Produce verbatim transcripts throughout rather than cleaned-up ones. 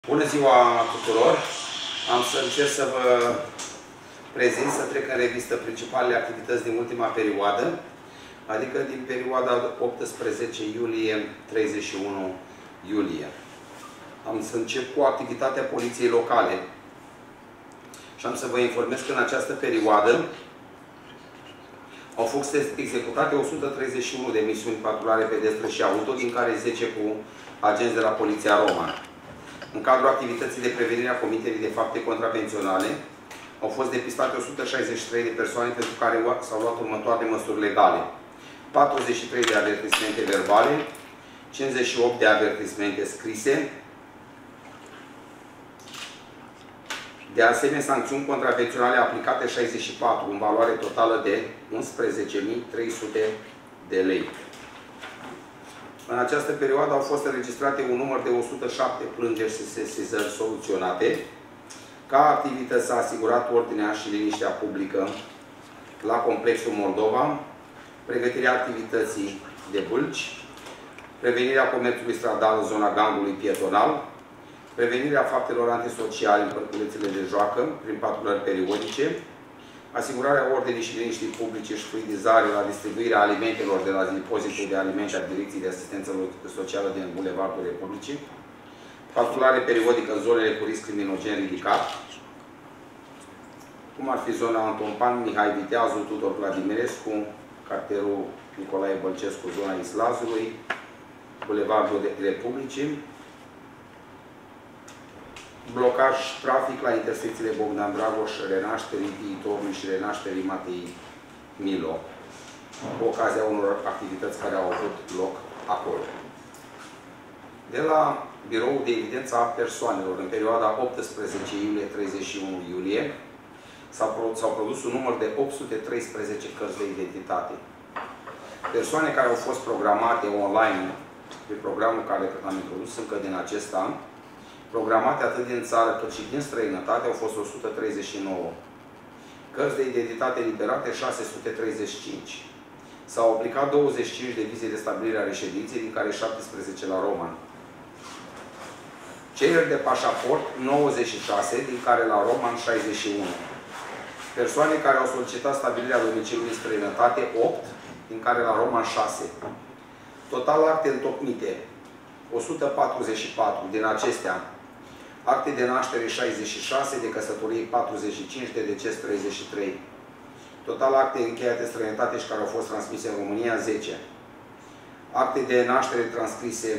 Bună ziua tuturor! Am să încerc să vă prezint, să trec în revistă principalele activități din ultima perioadă, adică din perioada optsprezece iulie - treizeci și unu iulie. Am să încep cu activitatea poliției locale și am să vă informez că în această perioadă au fost executate o sută treizeci și unu de misiuni patrulare pedestre și auto, din care zece cu agenți de la Poliția Romană. În cadrul activității de prevenire a comiterii de fapte contravenționale, au fost depistate o sută șaizeci și trei de persoane pentru care s-au luat următoarele măsuri legale. patruzeci și trei de avertismente verbale, cincizeci și opt de avertismente scrise. De asemenea, sancțiuni contravenționale aplicate șaizeci și patru, în valoare totală de unsprezece mii trei sute de lei. În această perioadă au fost înregistrate un număr de o sută șapte plângeri și sesizări soluționate. Ca activități s-a asigurat ordinea și liniștea publică la Complexul Moldova, pregătirea activității de bâlci, prevenirea comerțului stradal în zona gangului pietonal, prevenirea faptelor antisociale în părculețele de joacă prin patrulări periodice, asigurarea ordinii și liniștii publice și fluidizare la distribuirea alimentelor de la depozitul de alimente a Direcției de Asistență Socială din Bulevardul Republicii, patrulare periodică în zonele cu risc criminogen ridicat, cum ar fi zona Anton Pan, Mihai Viteazu, Tudor Vladimirescu, cartierul Nicolae Bălcescu, zona Islazului, Bulevardul Republicii, blocaj trafic la intersecțiile Bogdan Dragoș, renașterii Viitorului și renașterii Matei Milo, cu ocazia unor activități care au avut loc acolo. De la Biroul de Evidență a Persoanelor, în perioada optsprezece iulie - treizeci și unu iulie, s-au produs un număr de opt sute treisprezece cărți de identitate. Persoane care au fost programate online pe programul care l-am introdus încă din acest an, programate atât din țară cât și din străinătate, au fost o sută treizeci și nouă. Cărți de identitate eliberate șase sute treizeci și cinci. S-au aplicat douăzeci și cinci de vize de stabilire a reședinței, din care șaptesprezece la Roman. Cereri de pașaport nouăzeci și șase, din care la Roman șaizeci și unu. Persoane care au solicitat stabilirea domiciliului în străinătate opt, din care la Roman șase. Total acte întocmite o sută patruzeci și patru, din acestea acte de naștere șaizeci și șase, de căsătorie patruzeci și cinci, de deces treizeci și trei. Total acte încheiate în străinătate și care au fost transmise în România zece. Acte de naștere transcrise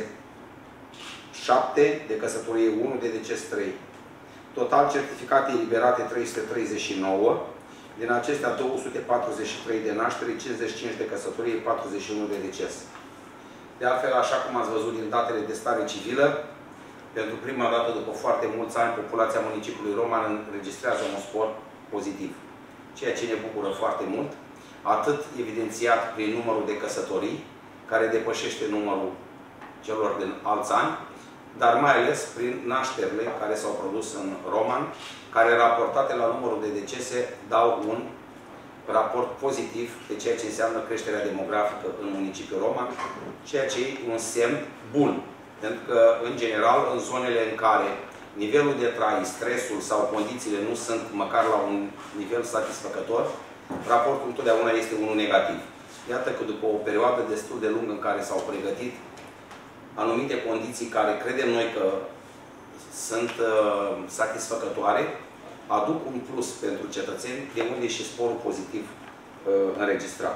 șapte, de căsătorie unu, de deces trei. Total certificate eliberate trei sute treizeci și nouă, din acestea două sute patruzeci și trei de naștere, cincizeci și cinci de căsătorie, patruzeci și unu de deces. De altfel, așa cum ați văzut din datele de stare civilă, pentru prima dată după foarte mulți ani, populația municipiului Roman înregistrează un spor pozitiv. Ceea ce ne bucură foarte mult, atât evidențiat prin numărul de căsătorii, care depășește numărul celor din alți ani, dar mai ales prin nașterile care s-au produs în Roman, care, raportate la numărul de decese, dau un raport pozitiv de ceea ce înseamnă creșterea demografică în municipiul Roman, ceea ce e un semn bun. Pentru că, în general, în zonele în care nivelul de trai, stresul sau condițiile nu sunt măcar la un nivel satisfăcător, raportul întotdeauna este unul negativ. Iată că după o perioadă destul de lungă în care s-au pregătit anumite condiții care credem noi că sunt uh, satisfăcătoare, aduc un plus pentru cetățeni, de unde și sporul pozitiv uh, înregistrat.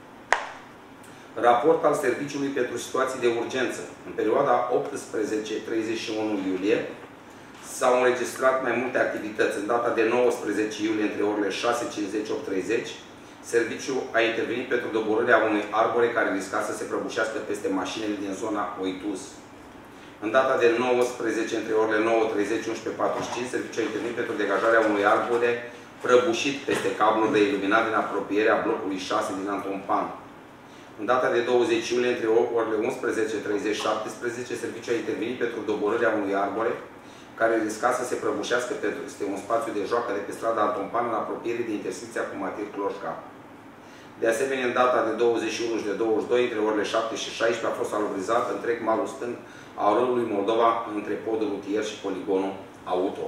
Raport al Serviciului pentru Situații de Urgență. În perioada optsprezece - treizeci și unu iulie s-au înregistrat mai multe activități. În data de nouăsprezece iulie, între orele șase și cincizeci - opt și treizeci, serviciul a intervenit pentru doborârea unui arbore care risca să se prăbușească peste mașinile din zona Oituz. În data de nouăsprezece, între orele nouă și treizeci - unsprezece și patruzeci și cinci, serviciul a intervenit pentru degajarea unui arbore prăbușit peste cablul de iluminat din apropierea blocului șase din Anton Pan. În data de douăzeci iulie, între orele unsprezece - treizeci - șaptesprezece, serviciul a intervenit pentru doborârea unui arbore care risca să se prăbușească peste un spațiu de joacă de pe strada Anton Pan, în apropiere de intersecția cu Matei Cloșca. De asemenea, în data de douăzeci și unu și de douăzeci și doi, între orele șapte și șaisprezece, a fost salubrizat întreg malul stâng a râului Moldova între podul rutier și poligonul auto.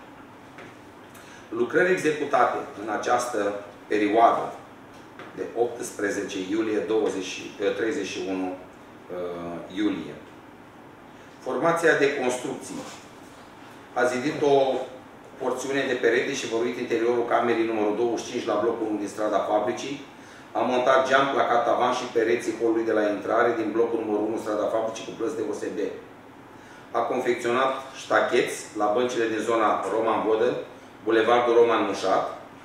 Lucrări executate în această perioadă de optsprezece iulie - treizeci și unu iulie. Formația de construcții a zidit o porțiune de perete și văruit interiorul camerei numărul douăzeci și cinci la blocul unu din strada Fabricii. A montat geam, placat tavan și pereții holului de la intrare din blocul numărul unu strada Fabricii cu plăți de O S B. A confecționat ștacheți la băncile din zona Roman Vodă, Bulevardul Roman Mușat.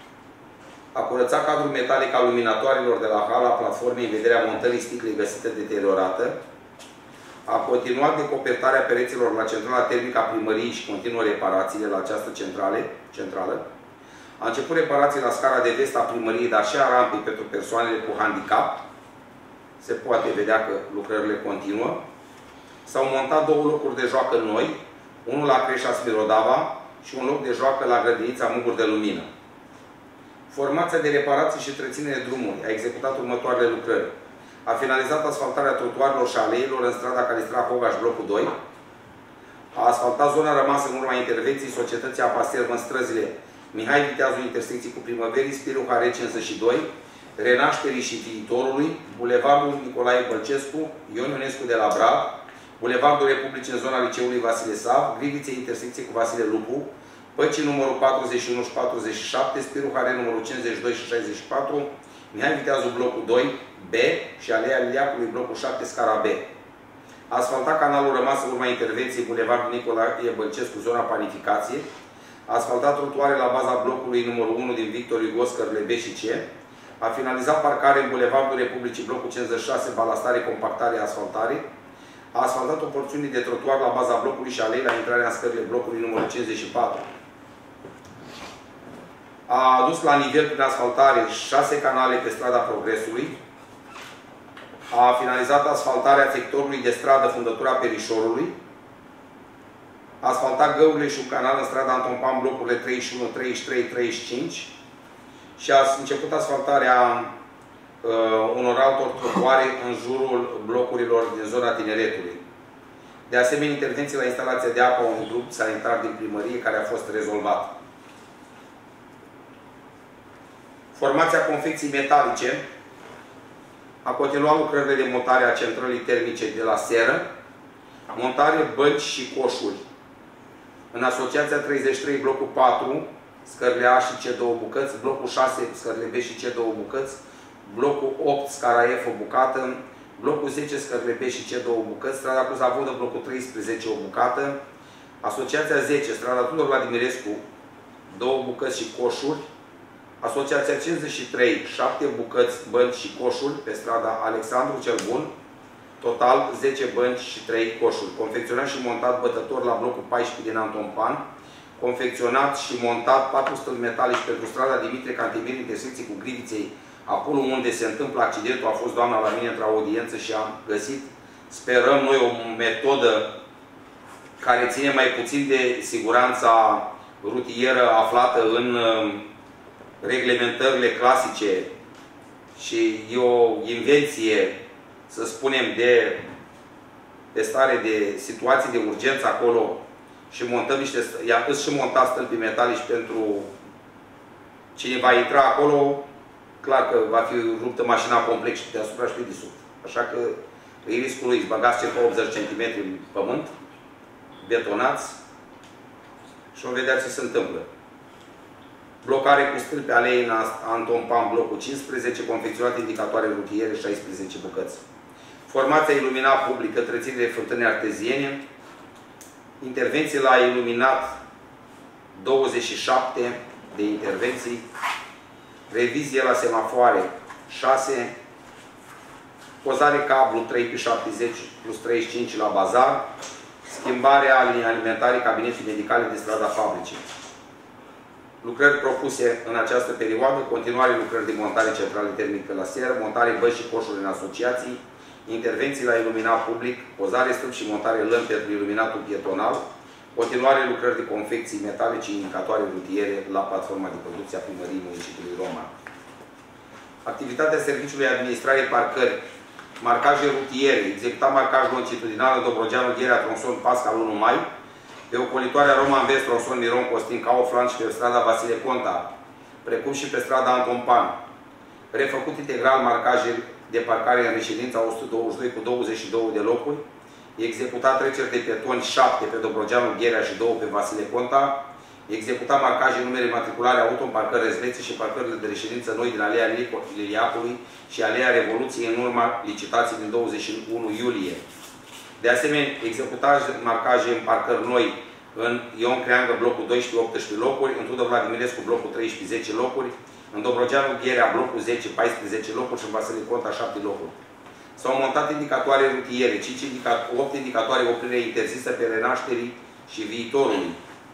A curățat cadrul metalic al luminatoarelor de la hala platformei în vederea montării sticlei găsită deteriorată. A continuat decopertarea pereților la centrala termică a primăriei și continuă reparațiile la această centrale, centrală. A început reparații la scara de vest a primăriei, dar și a rampei pentru persoanele cu handicap. Se poate vedea că lucrările continuă. S-au montat două locuri de joacă noi, unul la creșa Smirodava și un loc de joacă la grădinița Muguri de Lumină. Formația de reparații și întreținere drumului a executat următoarele lucrări. A finalizat asfaltarea trotuarelor și aleilor în strada Calistra Fogaș, blocul doi. A asfaltat zona rămasă în urma intervenției Societății Apa Servă în străzile Mihai Viteazu, intersecții cu Primăverii, Spiru Hareci însăși doi, Renașterii și Viitorului, Bulevardul Nicolae Bălcescu, Ion Ionescu de la Brad, Bulevardul Republicii în zona Liceului Vasile Sav, Grivițe, intersecție cu Vasile Lupu, Păcii numărul patruzeci și unu și patruzeci și șapte, Spiru Hareci numărul cincizeci și doi și șaizeci și patru, Mihai Viteazu, blocul doi, B și Alea Liliacului, blocul șapte, scara B. A asfaltat canalul rămas în urma intervenției Bulevardul Nicolae Bălcescu, zona Panificație. A asfaltat trotuare la baza blocului numărul unu din Victor Hugo, scările B și C. A finalizat parcare în Bulevardul Republicii, blocul cincizeci și șase, balastare, compactare, asfaltare. A asfaltat o porțiune de trotuar la baza blocului și alei la intrarea în scările blocului numărul cincizeci și patru. A adus la nivel prin asfaltare șase canale pe strada Progresului. A finalizat asfaltarea sectorului de stradă Fundătura Perișorului. A asfaltat găurile și un canal în strada Anton Pan, blocurile treizeci și unu, treizeci și trei, treizeci și cinci. Și a început asfaltarea uh, unor altor trotuare în jurul blocurilor din zona Tineretului. De asemenea, intervenții la instalația de apă, un grup sanitar din primărie care a fost rezolvat. Formația confecții metalice a continuat lucrările de montare a centrălii termice de la seră, montare bănci și coșuri. În asociația treizeci și trei, blocul patru, scările A și C, două bucăți, blocul șase, scările B și C, două bucăți, blocul opt, scara F, o bucată, blocul zece, scările B și C, două bucăți, strada Cluza Vodă, blocul treisprezece, o bucată, asociația zece, strada Tudor Vladimirescu, două bucăți și coșuri, asociația cincizeci și trei, șapte bucăți, bănci și coșuri pe strada Alexandru cel Bun, total zece bănci și trei coșuri. Confecționat și montat bătător la blocul paisprezece din Anton Pan, confecționat și montat patru stâlpi metalici pentru strada Dimitrie Cantemir, intersecție cu Griviței, acolo unde se întâmplă accidentul. A fost doamna la mine într-o audiență și am găsit, sperăm noi, o metodă care ține mai puțin de siguranța rutieră aflată în reglementările clasice și e o invenție, să spunem, de, de stare de situații de urgență acolo și montăm niște, i-am pus și montat stâlpi metalici pentru cine va intra acolo, clar că va fi ruptă mașina complex și pe deasupra și pe desubt. Așa că e riscul lui, băgați circa optzeci centimetri în pământ, betonați și o vedea ce se întâmplă. Blocare cu stâlpi alei în Anton Pan, blocul cincisprezece, confecționate indicatoare rutiere, șaisprezece bucăți. Formația iluminat publică, întreținere fântâne arteziene, intervenții la iluminat douăzeci și șapte de intervenții, revizie la semafoare șase, pozare cablu trei pe șaptezeci plus treizeci și cinci la bazar, schimbarea linii alimentare cabinetul medicale de strada Fabricii. Lucrări propuse în această perioadă, continuare lucrări de montare centrale termică la seră, montare băi și coșuri în asociații, intervenții la iluminat public, pozare stâlpi și montare lămpi pentru iluminatul pietonal, continuare lucrări de confecții metalice, indicatoare rutiere la platforma de producție a primăriei municipiului Roman. Activitatea Serviciului Administrare Parcări Marcaje rutiere. Executat marcaj longitudinal în Dobrogeanul Gherea, tronson Pascal unu mai, pe ocolitoarea Roman Vest, tronson Miron Costin Kaufland și pe strada Vasile Conta, precum și pe strada Anton Pan. Refăcut integral marcaje de parcare în reședința o sută douăzeci și doi cu douăzeci și două de locuri. Executat treceri de pietoni șapte pe Dobrogeanul Gherea și două pe Vasile Conta. Executat marcaje numere matriculare auto în parcări rezlețe și parcările de reședință noi din Alea Liliacului și Alea Revoluției în urma licitației din douăzeci și unu iulie. De asemenea, executat marcaje în parcări noi în Ion Creangă, blocul doisprezece optsprezece locuri, în Tudor Vladimirescu, blocul treisprezece zece locuri, în Dobrogeanul Gherea, blocul zece paisprezece locuri și în Vasile Conta șapte locuri. S-au montat indicatoare rutiere, opt indicatoare oprire interzisă pe renașterii și viitorului.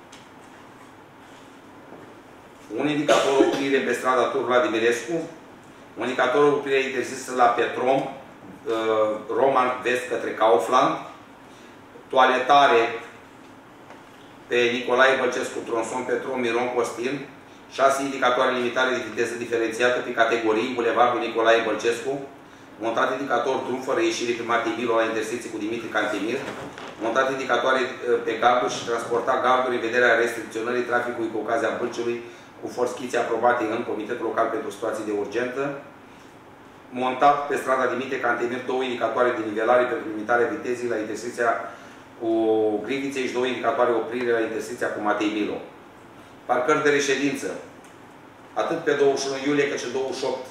Un indicator oprire pe strada Tur Vladimirescu, un indicator oprire interzisă la Petrom, Roman Vest către Kaufland, toaletare pe Nicolae Bălcescu, tronson Petrom, Miron Costin, șase indicatoare limitare de viteză diferențiată pe categorii, Bulevardul Nicolae Bălcescu, montat indicator drum fără ieșire pe Matei Milo la intersecție cu Dimitri Cantemir, montat indicatoare pe garduri și transportat garduri în vederea restricționării traficului cu ocazia Bâlciului, cu forschițe aprobate în Comitetul Local pentru Situații de Urgență, montat pe strada Dimitrie Cantemir două indicatoare de nivelare pentru limitarea vitezei la intersecția cu Griviței și două indicatoare oprire la intersecția cu Matei Milo. Parcări de reședință, atât pe douăzeci și unu iulie cât și douăzeci și opt.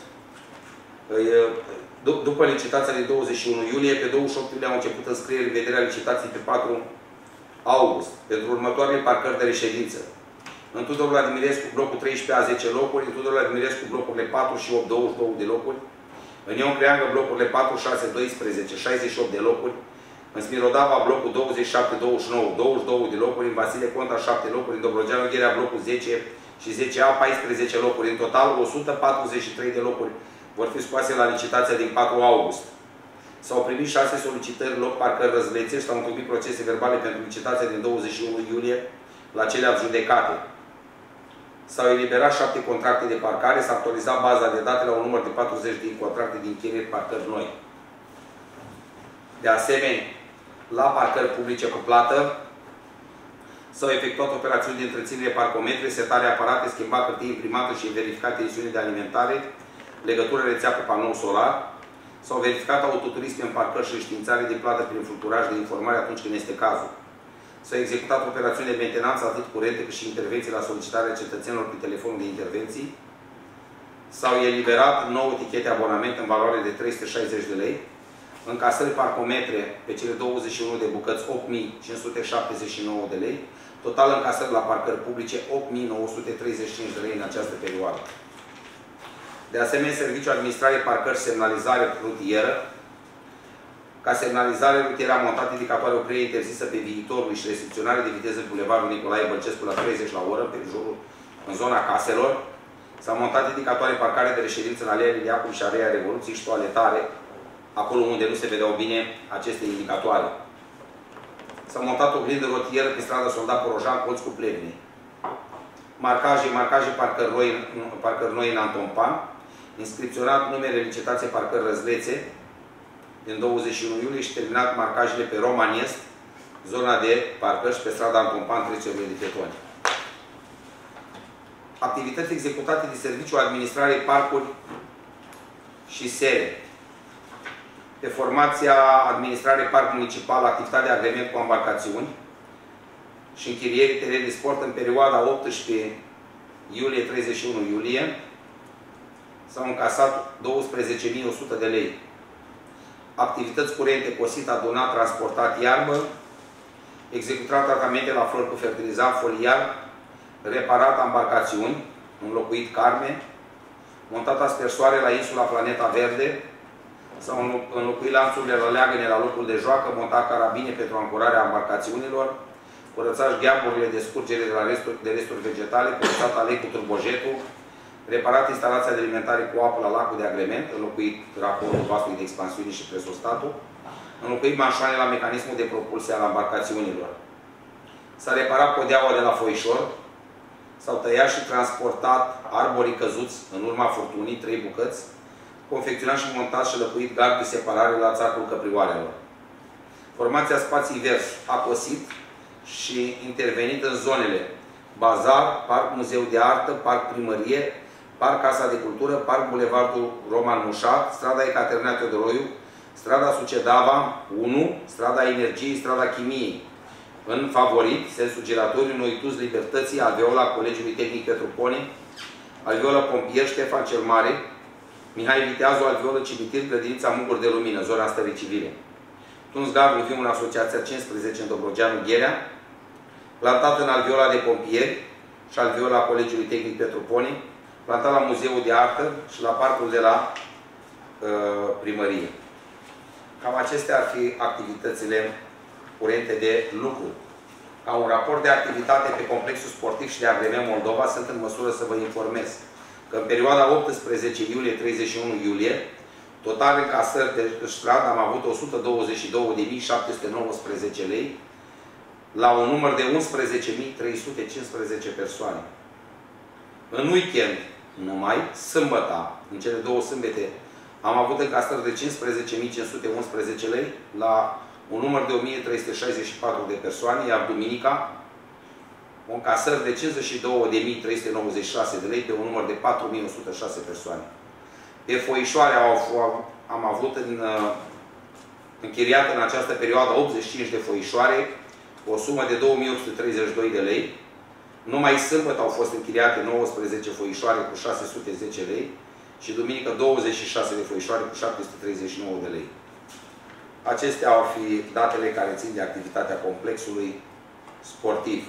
După licitația de douăzeci și unu iulie, pe douăzeci și opt iulie au început înscrieri în vederea licitației pe patru august, pentru următoarele parcări de reședință. În Tudor Vladimirescu, blocul treisprezece a zece locuri, în Tudor Vladimirescu, blocurile patru și opt, douăzeci și două de locuri, în Ion Creangă, blocurile patru, șase, doisprezece, șaizeci și opt de locuri, în Smirodava, blocul douăzeci și șapte, douăzeci și nouă, douăzeci și două de locuri, în Vasile Conta, șapte locuri, în Dobrogeanul Gherea, blocul zece și zece A, paisprezece locuri, în total o sută patruzeci și trei de locuri vor fi scoase la licitația din patru august. S-au primit șase solicitări loc parcări răzlețe și s-au întocmit procese verbale pentru licitația din douăzeci și unu iulie la cele adjudecate. S-au eliberat șapte contracte de parcare, s-a actualizat baza de date la un număr de patruzeci de contracte de închirieri parcări noi. De asemenea, la parcări publice cu plată s-au efectuat operațiuni de întreținere parcometre, setare aparate, schimbat hârtie imprimată și verificat tensiune de alimentare, legătură rețea cu panou solar, s-au verificat autoturisme în parcări și științare de plată prin fluturaj de informare atunci când este cazul. S-au executat operațiuni de mentenanță atât curente cât și intervenții la solicitarea cetățenilor pe telefonul de intervenții. S-au eliberat nouă tichete abonament în valoare de trei sute șaizeci de lei, încasări parcometre pe cele douăzeci și unu de bucăți opt mii cinci sute șaptezeci și nouă de lei, total încasări la parcări publice opt mii nouă sute treizeci și cinci de lei în această perioadă. De asemenea, Serviciul Administrare Parcări Semnalizare Rutieră, ca semnalizare rutieră a montat indicatoare oprire interzisă pe viitorul și restricționare de viteză pe Bulevardul Nicolae Bălcescu la treizeci la oră, pe jurul, în zona caselor. S-au montat indicatoare parcare de reședință în Alea Liliacului și Alea Revoluției și toaletare, acolo unde nu se vedeau bine aceste indicatoare. S-a montat o glindă rotieră pe strada Soldat Porojan, colț cu Plevnei. Marcaje, marcaje parcări noi, parcări noi în Anton Pan, inscripționat numere licitație parcări răzlețe din douăzeci și unu iulie și terminat marcajele pe Roman Est, zona de parcări și pe strada Anton Pan, trecerile de pietoni. Activități executate de Serviciul Administrare Parcuri și sere. Pe formația Administrare Parc Municipal, activitate de agrement cu embarcațiuni și închirierii teren de sport în perioada optsprezece iulie - treizeci și unu iulie s-au încasat douăsprezece mii o sută de lei. Activități curente, cosit, adunat, transportat iarbă, executat tratamente la flori cu fertilizant foliar, reparat embarcațiuni, înlocuit carme, montat aspersoare la insula Planeta Verde, s-au înlocuit lanțurile la leagăne la locul de joacă, montat carabine pentru ancorarea embarcațiunilor, curățat gheaburile de scurgere de, la resturi, de resturi vegetale, curățat alei cu turbojetul, reparat instalația de alimentare cu apă la lacul de agrement, înlocuit raportul vasului de expansiune și presostatul, înlocuit manșoane la mecanismul de propulsie al embarcațiunilor. S-a reparat podeaua de la foișor, s-au tăiat și transportat arborii căzuți în urma furtunii, trei bucăți, confecționat și montat și lăpuit gard de separare la țarcul căprioarelor. Formația Spații Vers a cosit și intervenit în zonele Bazar, Parc Muzeu de Artă, Parc Primărie, Parc Casa de Cultură, Parc Bulevardul Roman Mușat, Strada Ecaterina Teodoroiu, Strada Sucedava unu, Strada Energiei, Strada Chimiei. În favorit, sensul giratoriu, Noituz Libertății, Alveola Colegiului Tehnic Petruponi, Alveola Pompier, Ștefan cel Mare, Mihai Viteazu, Alveolă Cimitir, Grădinița Muguri de Lumină, zona stării civile. Tuns Gabru, Viu în Asociația cincisprezece în Dobrogeanu, Gherea, plantat în Alveola de Pompieri și Alveola Colegiului Tehnic Petruponi, plantat la Muzeul de Artă și la parcul de la uh, Primărie. Cam acestea ar fi activitățile curente de lucru. Ca un raport de activitate pe complexul sportiv și de agrement Moldova, sunt în măsură să vă informez că în perioada optsprezece iulie - treizeci și unu iulie, total încasări de stradă am avut o sută douăzeci și două de mii șapte sute nouăsprezece lei la un număr de unsprezece mii trei sute cincisprezece persoane. În weekend, numai, sâmbăta, în cele două sâmbete, am avut încasări de cincisprezece mii cinci sute unsprezece lei la un număr de o mie trei sute șaizeci și patru de persoane, iar duminica, o încasări de cincizeci și două de mii trei sute nouăzeci și șase de lei pe un număr de patru mii o sută șase persoane. Pe foișoare am avut în, închiriat în această perioadă optzeci și cinci de foișoare, o sumă de două mii opt sute treizeci și doi de lei. Numai sâmbătă au fost închiriate nouăsprezece foișoare cu șase sute zece lei și duminică douăzeci și șase de foișoare cu șapte sute treizeci și nouă de lei. Acestea ar fi datele care țin de activitatea complexului sportiv.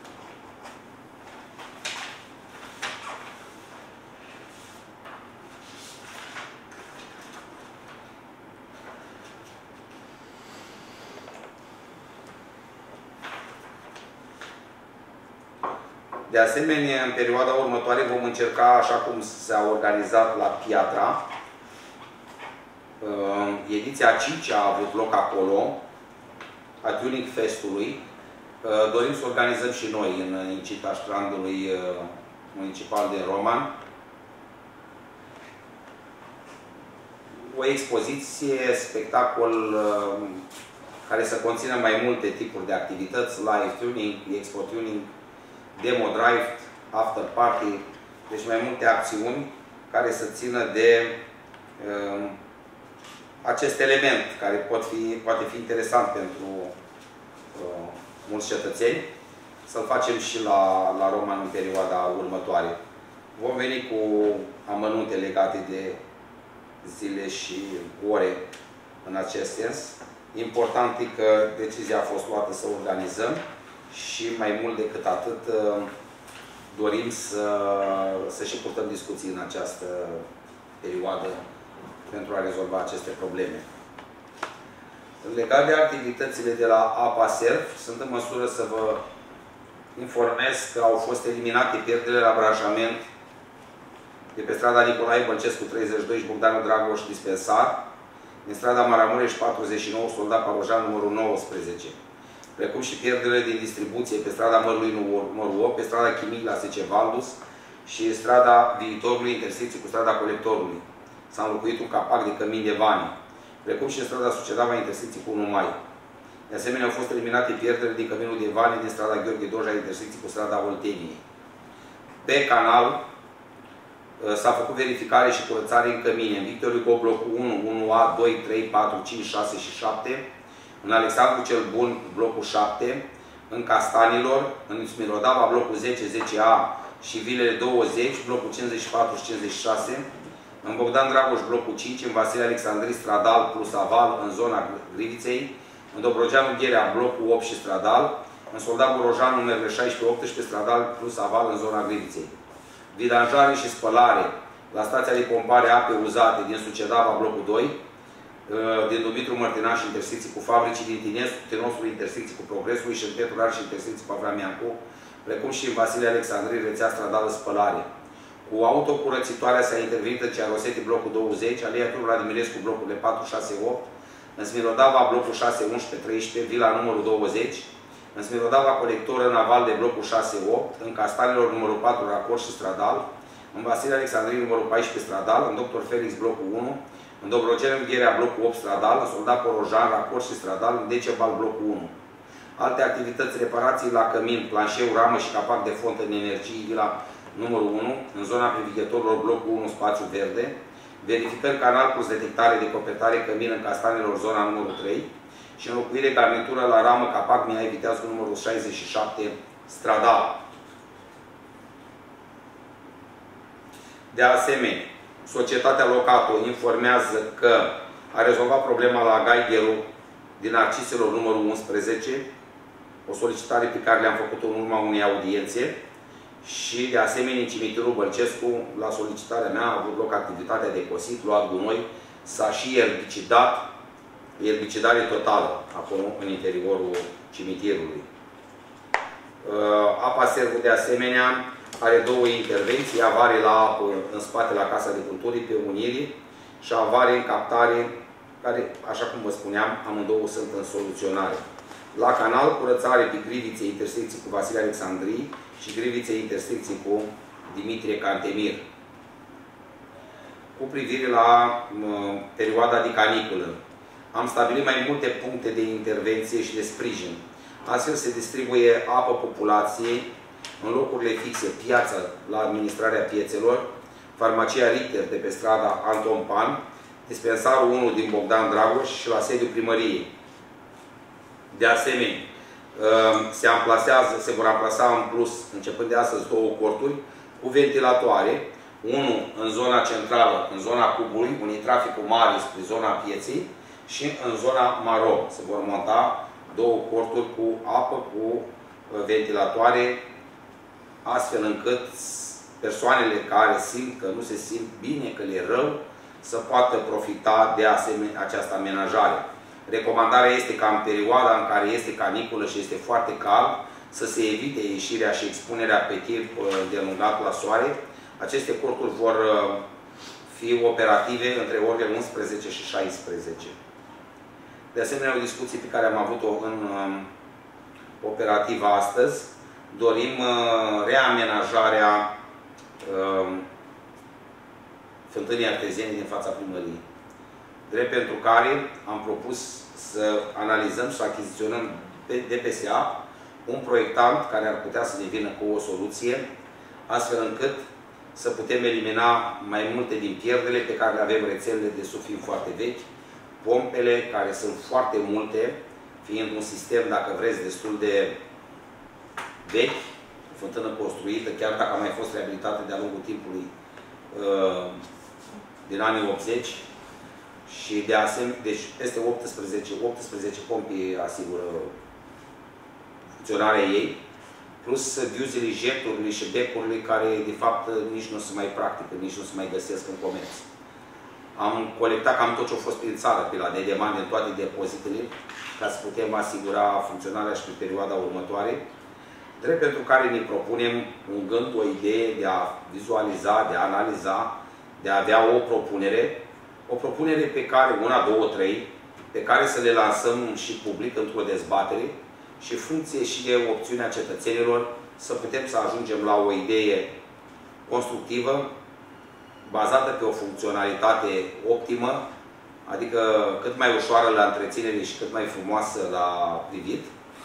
De asemenea, în perioada următoare vom încerca, așa cum s-a organizat la Piatra, ediția a cincea a avut loc acolo, a Tuning Festului. Dorim să organizăm și noi în incita strandului municipal din Roman o expoziție, spectacol care să conțină mai multe tipuri de activități, live tuning, expo tuning, demo drive, after party, deci mai multe acțiuni care să țină de uh, acest element care pot fi, poate fi interesant pentru uh, mulți cetățeni, să-l facem și la, la Roman în perioada următoare. Vom veni cu amănunte legate de zile și ore în acest sens. Important e că decizia a fost luată să organizăm și mai mult decât atât dorim să, să și purtăm discuții în această perioadă pentru a rezolva aceste probleme. Legat de activitățile de la APASERF, sunt în măsură să vă informez că au fost eliminate pierderile la branșament de pe strada Nicolae Bălcescu treizeci și doi și Bogdanu Dragoș dispensar, din strada Maramureș patruzeci și nouă, Soldat Palojan numărul nouăsprezece, precum și pierderile din distribuție pe strada Mărului numărul opt, pe strada Chimii la Secevaldus și strada Viitorului, intersecție cu strada Colectorului. S-a înlocuit un capac de cămin de vani, precum și în strada Sucedava, intersecție cu unu mai. De asemenea, au fost eliminate pierderile din căminul de vani din strada Gheorghe Doja, intersecție cu strada Olteniei. Pe canal s-a făcut verificare și curățare în cămine. În Victor Hugo, blocul unu, unu A, doi, trei, patru, cinci, șase și șapte. În Alexandru cel Bun, blocul șapte. În Castanilor, în Smirodava, blocul zece, zece A și Vilele douăzeci, blocul cincizeci și patru și cincizeci și șase. În Bogdan Dragoș, blocul cinci. În Vasile Alexandrii, Stradal plus Aval, în zona Griviței. În Dobrogeanu Gherea, blocul opt și Stradal. În Soldat Borojan, numerele șaisprezece optsprezece, Stradal plus Aval, în zona Griviței. Vidanjare și spălare la stația de pompare ape uzate din Sucedava, blocul doi, din Dumitru Mărtinaș, intersecții cu Fabricii, din Tinosul, intersecții cu Progresului și în Petrular și intersecții cu Avramiancu, precum și în Vasile Alexandrii, rețea stradală spălare. Cu autocurățitoarea s-a intervenit în Cearoseti, blocul douăzeci, Aleea Turul Radimirescu, blocurile patru, șase, opt, în Smirodava, blocul șase, unsprezece, treisprezece, Vila numărul douăzeci, în Smirodava, colectoră naval de blocul șase, opt, în Castanilor, numărul patru, Racoș și Stradal, în Vasile Alexandrin, numărul paisprezece stradal, în doctor Felix, blocul unu, în Dobrogeni, Gherea, blocul opt stradal, în Soldat Corojan, Racord și stradal, în Decebal, blocul unu. Alte activități, reparații la cămin, planșeu, ramă și capac de fontă în energie, vila numărul unu, în zona privighetorilor, blocul unu, spațiu verde, verificări canal plus detectare de copertare cămin în Castanelor, zona numărul trei, și înlocuire garnitură la ramă, capac, mihai Viteazul, numărul șaizeci și șapte, stradal. De asemenea, societatea Locato informează că a rezolvat problema la Gaigherul din Narciselor numărul unsprezece, o solicitare pe care le-am făcut-o în urma unei audiențe, și de asemenea în cimitirul Bălcescu, la solicitarea mea, a avut loc activitatea de cosit, luat gunoi, s-a și erbicidat, erbicidare totală acolo în interiorul cimitirului. Apa Servu de asemenea are două intervenții, avarie la apă în spate la Casa de Culturii, pe Unirii, și avarie în captare, care, așa cum vă spuneam, amândouă sunt în soluționare. La canal, curățare pe grivițe intersecții cu Vasile Alexandrii și grivițe intersecții cu Dimitrie Cantemir. Cu privire la uh, perioada de caniculă, am stabilit mai multe puncte de intervenție și de sprijin. Astfel se distribuie apă populației în locurile fixe, piața la administrarea piețelor, farmacia Richter de pe strada Anton Pan, dispensarul unu din Bogdan Dragoș și la sediul primăriei. De asemenea, se amplasează, se vor amplasa în plus, începând de astăzi, două corturi cu ventilatoare, unul în zona centrală, în zona cubului, unde traficul mare spre zona pieței, și în zona maro. Se vor monta două corturi cu apă, cu ventilatoare, astfel încât persoanele care simt că nu se simt bine, că le e rău, să poată profita de asemenea această amenajare. Recomandarea este ca în perioada în care este caniculă și este foarte cald, să se evite ieșirea și expunerea pe timp delungat la soare. Aceste corturi vor fi operative între orele unsprezece și șaisprezece. De asemenea, o discuție pe care am avut-o în operativă astăzi, dorim reamenajarea fântânii arteziene din fața primăriei. Drept pentru care am propus să analizăm și să achiziționăm de P S A un proiectant care ar putea să ne vină cu o soluție, astfel încât să putem elimina mai multe din pierdele pe care le avem, rețelele de sub fiind foarte vechi, pompele care sunt foarte multe, fiind un sistem, dacă vreți, destul de vechi, o fântână construită, chiar dacă a mai fost reabilitată de-a lungul timpului din anii optzeci, și de asemenea, deci peste optsprezece, optsprezece pompi asigură funcționarea ei, plus viuzele, jeturile și becurile care, de fapt, nici nu se mai practică, nici nu se mai găsesc în comerț. Am colectat cam tot ce a fost prin țară, pe la dedemani, în toate depozitele, ca să putem asigura funcționarea și pe perioada următoare, drept pentru care ne propunem un gând, o idee de a vizualiza, de a analiza, de a avea o propunere, o propunere pe care, una, două, trei, pe care să le lansăm și public într-o dezbatere și funcție și de opțiunea cetățenilor, să putem să ajungem la o idee constructivă, bazată pe o funcționalitate optimă, adică cât mai ușoară la întreținere și cât mai frumoasă la privit,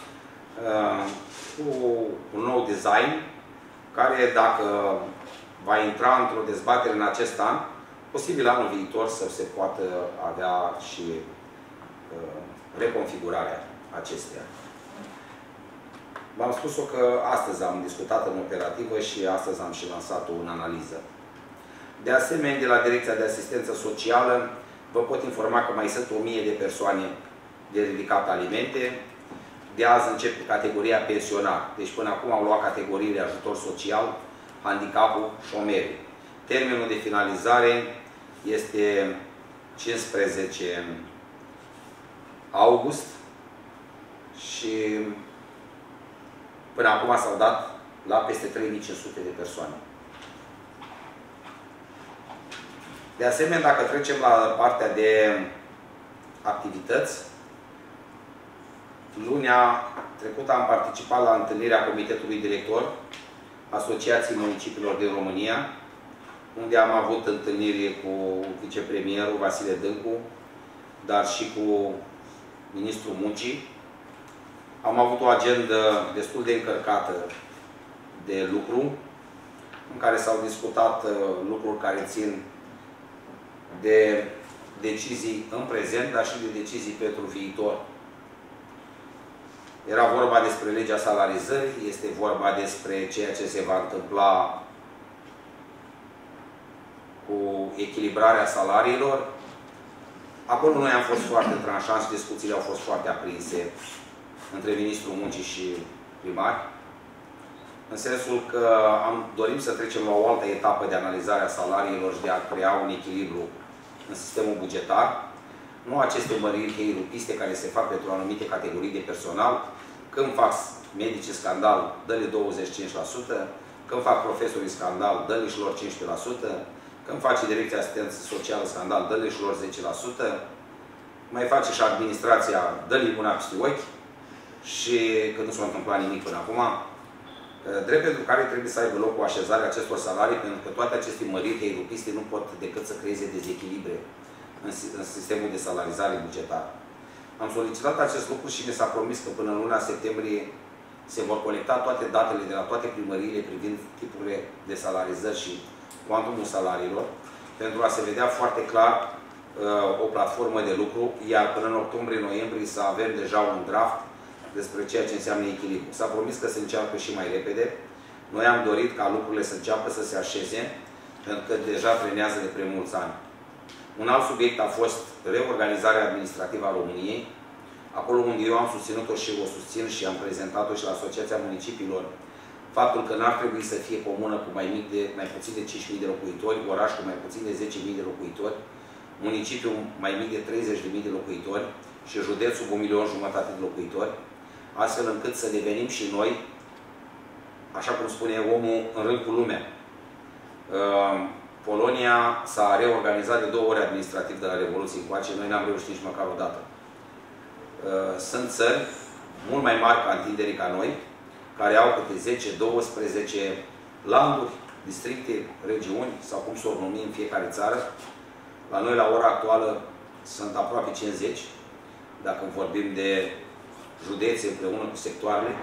cu un nou design, care, dacă va intra într-o dezbatere în acest an, posibil anul viitor să se poată avea și uh, reconfigurarea acesteia. V-am spus-o că astăzi am discutat în operativă și astăzi am și lansat-o în analiză. De asemenea, de la Direcția de Asistență Socială, vă pot informa că mai sunt o mie de persoane de ridicat alimente. De azi încep categoria pensionar. Deci până acum am luat categoriile ajutor social, handicapul, șomerii. Termenul de finalizare este cincisprezece august și până acum s-au dat la peste trei mii cinci sute de persoane. De asemenea, dacă trecem la partea de activități, lunea trecută am participat la întâlnirea Comitetului Director Asociației Municipiilor din România unde am avut întâlniri cu vicepremierul Vasile Dâncu, dar și cu ministrul muncii. Am avut o agendă destul de încărcată de lucru, în care s-au discutat lucruri care țin de decizii în prezent, dar și de decizii pentru viitor. Era vorba despre legea salarizării, este vorba despre ceea ce se va întâmpla cu echilibrarea salariilor. Acolo noi am fost foarte tranșanți, discuțiile au fost foarte aprinse între Ministrul Muncii și primari, în sensul că am dorim să trecem la o altă etapă de analizare a salariilor și de a crea un echilibru în sistemul bugetar. Nu aceste măriri heirupiste care se fac pentru anumite categorii de personal. Când fac medicii scandal, dă-le douăzeci și cinci la sută. Când fac profesorii scandal, dă-le și lor cincisprezece la sută. Când face Direcția Asistență Socială scandal, dă-le și lor zece la sută. Mai face și administrația, dă-le una peste ochi. Și când nu s-a întâmplat nimic până acum, drept pentru care trebuie să aibă loc o așezare a acestor salarii, pentru că toate aceste măriri heirupiste nu pot decât să creeze dezechilibre în sistemul de salarizare bugetar. Am solicitat acest lucru și mi s-a promis că până în luna septembrie se vor colecta toate datele de la toate primăriile privind tipurile de salarizări și cuantumul salariilor, pentru a se vedea foarte clar uh, o platformă de lucru, iar până în octombrie-noiembrie să avem deja un draft despre ceea ce înseamnă echilibru. S-a promis că se încearcă și mai repede. Noi am dorit ca lucrurile să înceapă să se așeze, pentru că deja trenează de prea mulți ani. Un alt subiect a fost reorganizarea administrativă a României, acolo unde eu am susținut-o și o susțin și am prezentat-o și la Asociația Municipiilor, faptul că n-ar trebui să fie comună cu mai, mic de, mai puțin de cinci mii de locuitori, oraș cu mai puțin de zece mii de locuitori, municipiu mai mic de treizeci de mii de locuitori și județ sub un milion jumătate de locuitori, astfel încât să devenim și noi, așa cum spune omul, în rând cu lumea. Polonia s-a reorganizat de două ori administrativ de la Revoluție încoace, noi n-am reușit nici măcar o dată. Sunt țări mult mai mari ca întinderii ca noi, care au câte zece, douăsprezece landuri, districte, regiuni, sau cum s-o numi în fiecare țară. La noi, la ora actuală, sunt aproape cincizeci, dacă vorbim de județe împreună cu sectoarele,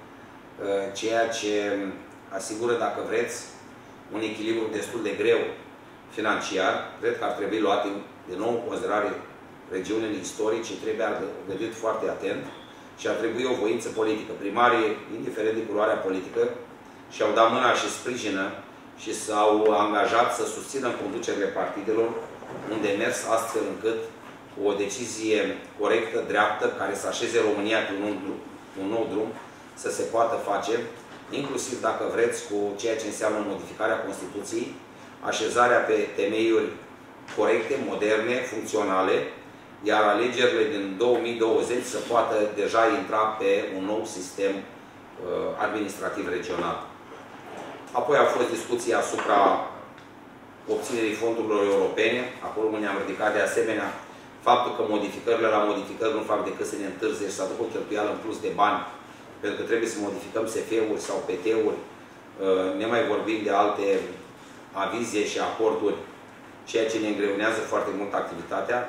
ceea ce asigură, dacă vreți, un echilibru destul de greu financiar. Cred că ar trebui luat de nou în considerare regiunile istorice, trebuie gândit foarte atent și ar trebui o voință politică. Primarii, indiferent de culoarea politică, și-au dat mâna și sprijină și s-au angajat să susțină în conducerile partidelor un demers astfel încât o decizie corectă, dreaptă, care să așeze România pe un, un nou drum, să se poată face, inclusiv, dacă vreți, cu ceea ce înseamnă modificarea Constituției, așezarea pe temeiuri corecte, moderne, funcționale, iar alegerile din două mii douăzeci să poată deja intra pe un nou sistem uh, administrativ regional. Apoi a fost discuția asupra obținerii fondurilor europene, acolo unde am ridicat de asemenea faptul că modificările la modificări nu fac decât să ne întârzie și să aducă o cheltuială în plus de bani, pentru că trebuie să modificăm S F-uri sau P T-uri, ne mai vorbim de alte avize și acorduri, ceea ce ne îngreunează foarte mult activitatea.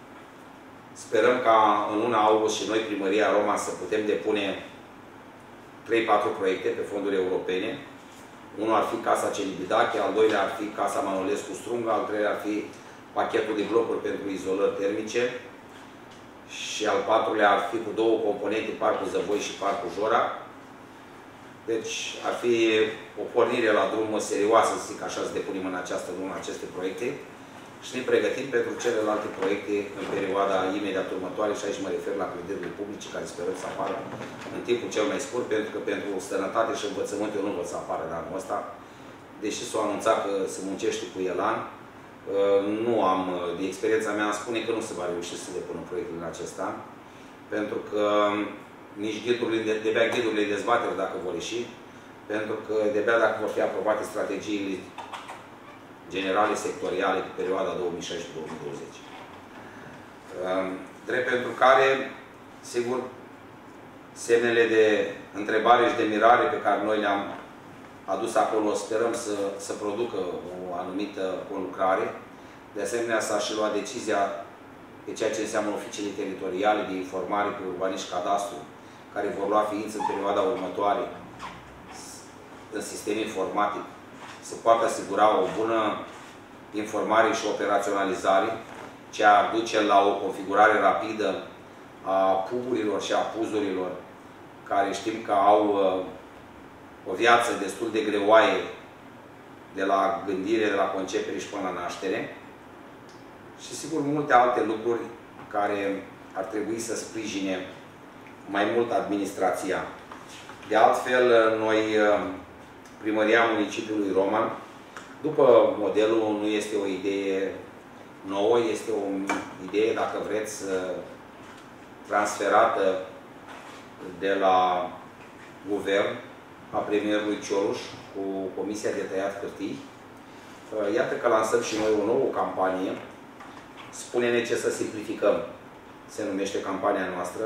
Sperăm ca în luna august și noi, Primăria Roma, să putem depune trei patru proiecte pe fonduri europene. Unul ar fi Casa Celibidache, al doilea ar fi Casa Manolescu Strunga, al treilea ar fi pachetul de blocuri pentru izolări termice și al patrulea ar fi cu două componente, Parcul Zăvoi și Parcul Jora. Deci ar fi o pornire la drum serioasă, să zic așa, să depunem în această lună aceste proiecte și ne pregătim pentru celelalte proiecte în perioada imediat următoare și aici mă refer la clădirile publice care sperăm să apară în timpul cel mai scurt, pentru că pentru sănătate și învățământ eu nu văd să apară în anul ăsta, deși s-a anunțat că se muncește cu elan. Nu am, de experiența mea, spune că nu se va reuși să depună proiectul în acest an, pentru că nici ghidurile, de-abia ghidurile de dezbatere dacă vor ieși, pentru că de-abia dacă vor fi aprobate strategiile generale sectoriale pe perioada două mii șaisprezece două mii douăzeci. Drept pentru care, sigur, semnele de întrebare și de mirare pe care noi le-am adus acolo, sperăm să, să producă o anumită conlucrare. De asemenea, s-a și luat decizia pe ceea ce înseamnă oficiile teritoriale de informare pe urbanism cadastru, care vor lua ființă în perioada următoare în sistem informatic, să poată asigura o bună informare și operaționalizare, ce ar duce la o configurare rapidă a puburilor și a puzurilor, care știm că au uh, o viață destul de greoaie de la gândire, de la concepere și până la naștere. Și sigur multe alte lucruri care ar trebui să sprijine mai mult administrația. De altfel, noi, Primăria Municipiului Roman, după modelul, nu este o idee nouă, este o idee, dacă vreți, transferată de la guvern a premierului Cioloș cu Comisia de Tăiat Hârtii. Iată că lansăm și noi o nouă campanie. Spune-ne ce să simplificăm. Se numește campania noastră.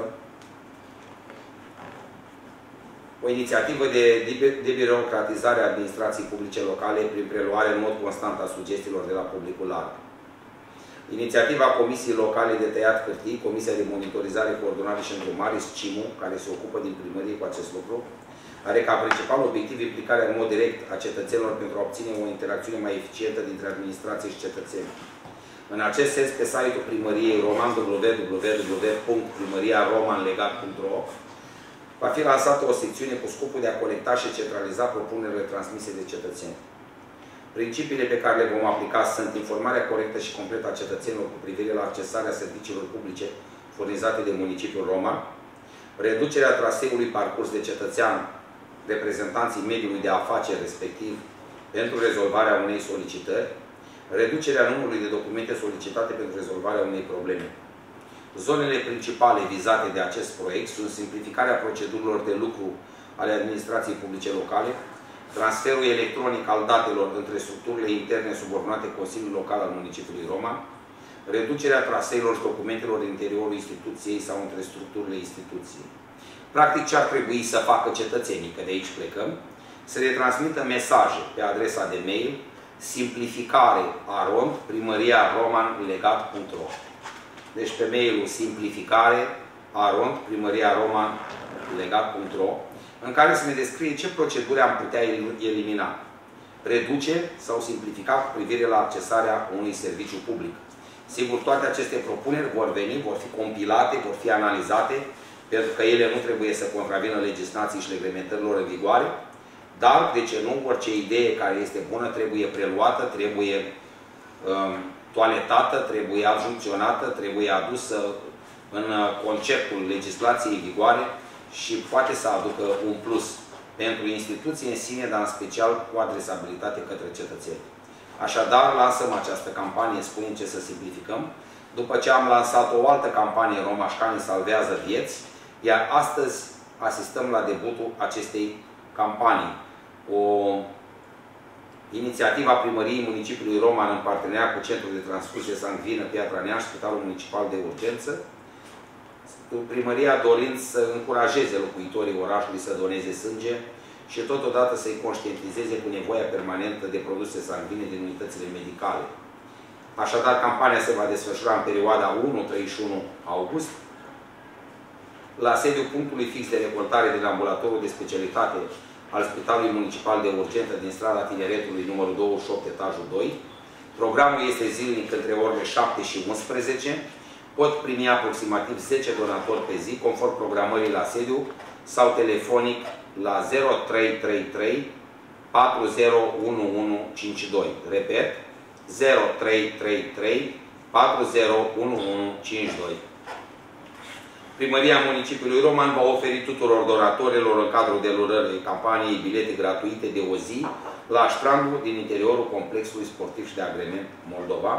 O inițiativă de debirocratizare a administrației publice locale prin preluare în mod constant a sugestiilor de la publicul larg. Inițiativa Comisiei Locale de Tăiat Hârtii, Comisia de Monitorizare, Coordonare și Îndrumare, SCIMU, care se ocupă din primărie cu acest lucru, are ca principal obiectiv implicarea în mod direct a cetățenilor pentru a obține o interacțiune mai eficientă dintre administrație și cetățeni. În acest sens, pe site-ul primăriei roman w w w punct primaria roman legat punct ro va fi lansată o secțiune cu scopul de a colecta și centraliza propunerile transmise de cetățeni. Principiile pe care le vom aplica sunt informarea corectă și completă a cetățenilor cu privire la accesarea serviciilor publice furnizate de municipiul Roman, reducerea traseului parcurs de cetățean, reprezentanții mediului de afaceri respectiv, pentru rezolvarea unei solicitări, reducerea numărului de documente solicitate pentru rezolvarea unei probleme. Zonele principale vizate de acest proiect sunt simplificarea procedurilor de lucru ale administrației publice locale, transferul electronic al datelor între structurile interne subordonate Consiliului Local al municipiului Roman, reducerea traseilor și documentelor în interiorul instituției sau între structurile instituției. Practic, ce ar trebui să facă cetățenii, că de aici plecăm, să le transmită mesaje pe adresa de mail simplificare arond primaria roman legat punct ro. Deci pe mailul simplificare arond primaria roman legat punct ro, în care să ne descrie ce proceduri am putea elimina, reduce sau simplifica cu privire la accesarea unui serviciu public. Sigur, toate aceste propuneri vor veni, vor fi compilate, vor fi analizate, pentru că ele nu trebuie să contravină legislației și reglementărilor în vigoare, dar, de ce nu, orice idee care este bună trebuie preluată, trebuie um, toaletată, trebuie adjuncționată, trebuie adusă în conceptul legislației în vigoare și poate să aducă un plus pentru instituție în sine, dar în special cu adresabilitate către cetățeni. Așadar, lansăm această campanie, spunem ce să simplificăm. După ce am lansat o altă campanie, Romașcanii salvează vieți, iar astăzi asistăm la debutul acestei campanii. O inițiativă a Primăriei Municipiului Roman în parteneriat cu Centrul de Transfuzie Sanguină Piatra Neamț, Spitalul Municipal de Urgență, Primăria dorind să încurajeze locuitorii orașului să doneze sânge și totodată să-i conștientizeze cu nevoia permanentă de produse sanguine din unitățile medicale. Așadar, campania se va desfășura în perioada unu treizeci și unu august, la sediul punctului fix de recoltare din ambulatorul de specialitate al Spitalului Municipal de Urgență din strada Tineretului, numărul douăzeci și opt, etajul doi. Programul este zilnic între orele șapte și unsprezece. Pot primi aproximativ zece donatori pe zi, conform programării la sediu, sau telefonic la zero trei trei trei patru zero unu unu cinci doi. Repet, zero trei trei trei patru zero unu unu cinci doi. Primăria Municipiului Roman va oferi tuturor donatorilor în cadrul derulării campaniei bilete gratuite de o zi la ștrandul din interiorul complexului sportiv și de agrement Moldova.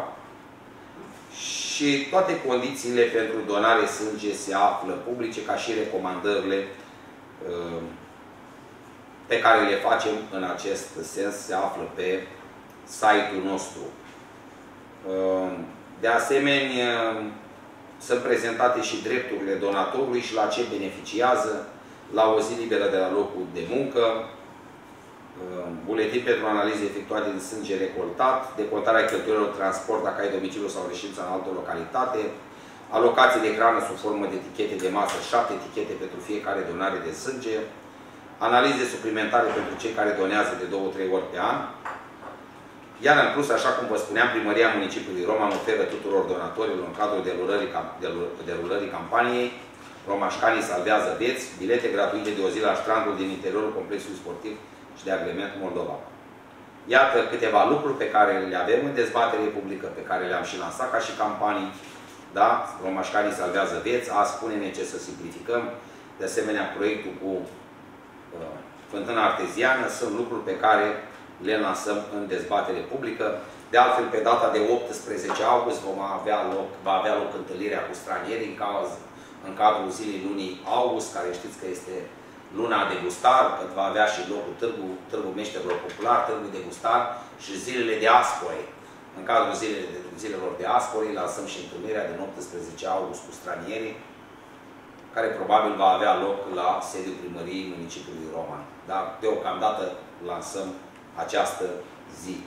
Și toate condițiile pentru donare sânge se află publice, ca și recomandările uh, pe care le facem în acest sens se află pe site-ul nostru. Uh, de asemenea, sunt prezentate și drepturile donatorului și la ce beneficiază, la o zi liberă de la locul de muncă, buletin pentru analize efectuate din sânge recoltat, decoltarea cheltuielor de transport dacă ai domiciliu sau reședință în altă localitate, alocație de hrană sub formă de etichete de masă, șapte etichete pentru fiecare donare de sânge, analize suplimentare pentru cei care donează de două-trei ori pe an. Iar în plus, așa cum vă spuneam, Primăria Municipiului Roman oferă tuturor donatorilor în cadrul derulării, derulării campaniei Romașcanii salvează vieți, bilete gratuite de o zi la strandul din interiorul complexului sportiv și de agrement Moldova. Iată câteva lucruri pe care le avem în dezbatere publică, pe care le-am și lansat ca și campanii. Da? Romașcanii salvează vieți, azi spune-ne ce să simplificăm. De asemenea, proiectul cu uh, fântâna arteziană sunt lucruri pe care le lansăm în dezbatere publică. De altfel, pe data de optsprezece august vom avea loc, va avea loc întâlnirea cu stranierii în, caz, în cadrul zilei lunii august, care știți că este luna de gustar, când va avea și locul târgu, târgu meșterilor popular, târgul de gustar și zilele de aspore. În cadrul zilele, zilelor de aspore lansăm și întâlnirea din optsprezece august cu stranierii, care probabil va avea loc la sediul primăriei municipiului Roman. Dar deocamdată lansăm această zi.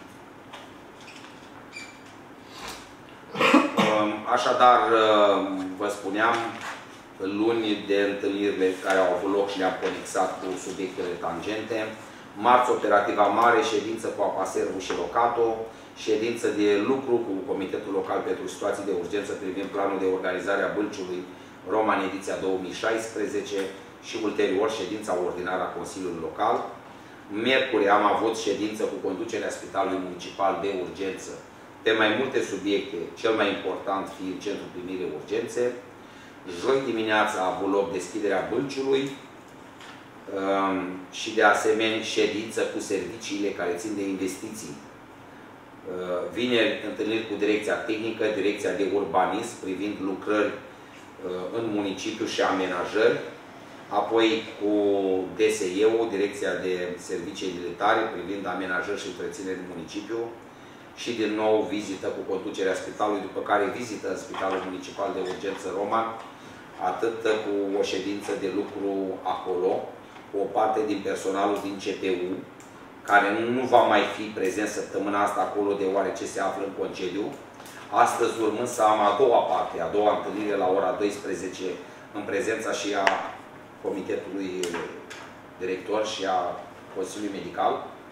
Așadar, vă spuneam, luni de întâlnirile care au avut loc și le-am conexat cu subiectele tangente. Marți, operativa mare, ședință cu Apaservu și Locato, ședință de lucru cu Comitetul Local pentru Situații de Urgență privind planul de organizare a Bâlciului Roman ediția două mii șaisprezece și ulterior ședința ordinară a Consiliului Local. Miercuri am avut ședință cu conducerea Spitalului Municipal de Urgență pe mai multe subiecte, cel mai important fiind Centrul Primire Urgențe. Joi dimineața a avut loc deschiderea Bâlciului um, și de asemenea ședință cu serviciile care țin de investiții. Uh, vineri întâlniri cu Direcția Tehnică, Direcția de Urbanism privind lucrări uh, în municipiu și amenajări. Apoi cu D S E-ul, Direcția de Servicii Militare, privind amenajări și întrețineri în municipiu. Și din nou vizită cu conducerea spitalului, după care vizită în Spitalul Municipal de Urgență Roman, atât cu o ședință de lucru acolo, cu o parte din personalul din C P U, care nu va mai fi prezent săptămâna asta acolo, deoarece se află în concediu. Astăzi urmând să am a doua parte, a doua întâlnire la ora douăsprezece, în prezența și a Comitetului Director și a Consiliului Medical.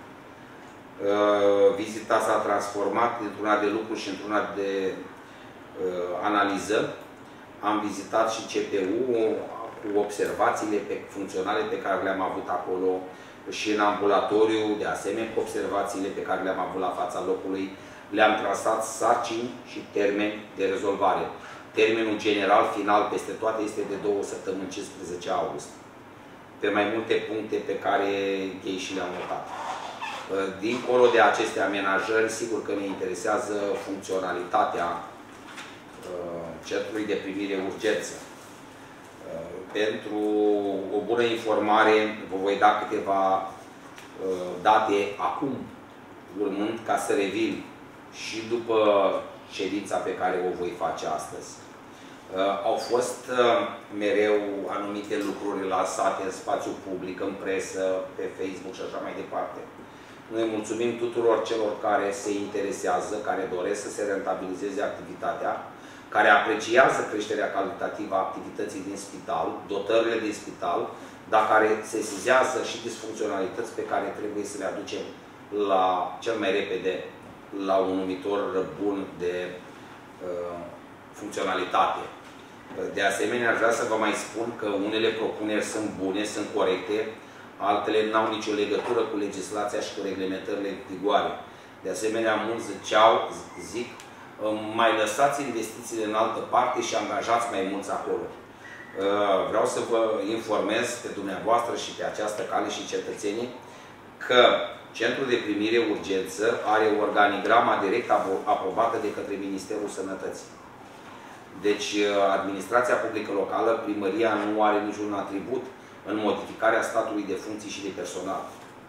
Vizita s-a transformat într-una de lucru și într-una de uh, analiză. Am vizitat și C P U cu observațiile pe, funcționale pe care le-am avut acolo și în ambulatoriu, de asemenea, cu observațiile pe care le-am avut la fața locului. Le-am trasat sarcini și termeni de rezolvare. Termenul general final peste toate este de două săptămâni, cincisprezece august. Pe mai multe puncte pe care ei și le-au notat. Dincolo de aceste amenajări, sigur că ne interesează funcționalitatea Centrului de Primire Urgență. Pentru o bună informare, vă voi da câteva date acum, urmând ca să revin și după ședința pe care o voi face astăzi. Au fost mereu anumite lucruri lansate în spațiu public, în presă, pe Facebook și așa mai departe. Noi mulțumim tuturor celor care se interesează, care doresc să se rentabilizeze activitatea, care apreciază creșterea calitativă a activității din spital, dotările din spital, dar care sesizează și disfuncționalități pe care trebuie să le aducem la cel mai repede la un numitor bun de uh, funcționalitate. De asemenea, aș vrea să vă mai spun că unele propuneri sunt bune, sunt corecte, altele n-au nicio legătură cu legislația și cu reglementările în vigoare. De asemenea, mulți ziceau, zic, mai lăsați investițiile în altă parte și angajați mai mulți acolo. Vreau să vă informez pe dumneavoastră și pe această cale și cetățenii că Centrul de Primire Urgență are organigrama direct aprobată de către Ministerul Sănătății. Deci, administrația publică locală, primăria, nu are niciun atribut în modificarea statului de funcții și de personal.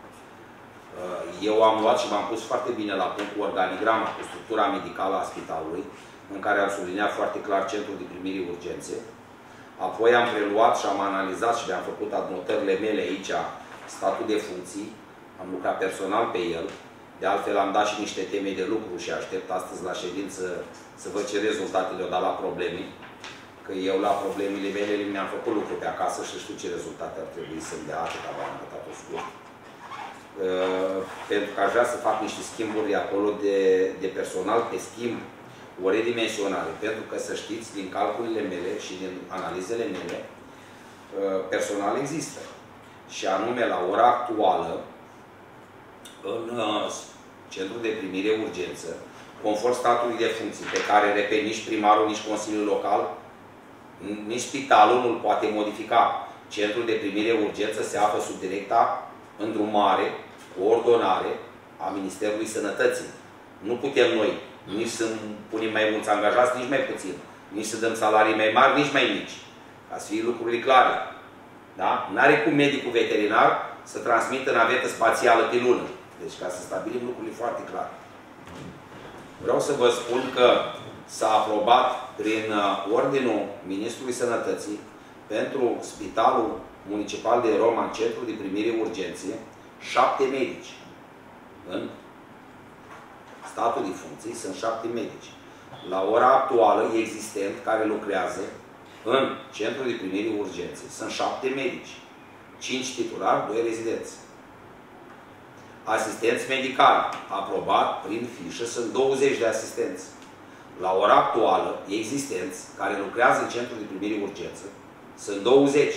Eu am luat și m-am pus foarte bine la punct cu organigrama, cu structura medicală a spitalului, în care am subliniat foarte clar Centrul de Primire Urgențe. Apoi am preluat și am analizat și le-am făcut adnotările mele aici, statul de funcții, Am lucrat personal pe el. De altfel am dat și niște teme de lucru și aștept astăzi la ședință să văd ce rezultatele o dat la probleme. Că eu la problemele mele mi-am făcut lucru pe acasă și știu ce rezultate ar trebui să-mi dea, atât am arătat-o scurt. Uh, pentru că aș vrea să fac niște schimburi acolo de, de personal pe schimb, o redimensionare. Pentru că să știți, din calculele mele și din analizele mele, uh, personal există. Și anume, la ora actuală, în uh, centrul de primire urgență, conform statului de funcții, pe care, repet, nici primarul, nici Consiliul Local, nici spitalul nu-l poate modifica. Centrul de primire urgență se află sub directa îndrumare, coordonare a Ministerului Sănătății. Nu putem noi nici să punem mai mulți angajați, nici mai puțin, nici să dăm salarii mai mari, nici mai mici. Ca să fie lucrurile clare. Da? N-are cum medicul veterinar să transmită navetă spațială pe lună. Deci, ca să stabilim lucrurile foarte clare. Vreau să vă spun că s-a aprobat prin ordinul Ministrului Sănătății pentru Spitalul Municipal de Roman, Centrul de Primire Urgenție, șapte medici. În statul de funcții sunt șapte medici. La ora actuală existent care lucrează în Centrul de Primire Urgenție sunt șapte medici. cinci titulari, doi rezidenți. Asistenți medicali, aprobat prin fișă, sunt douăzeci de asistenți. La ora actuală, existenți, care lucrează în Centrul de Primire Urgență, sunt douăzeci.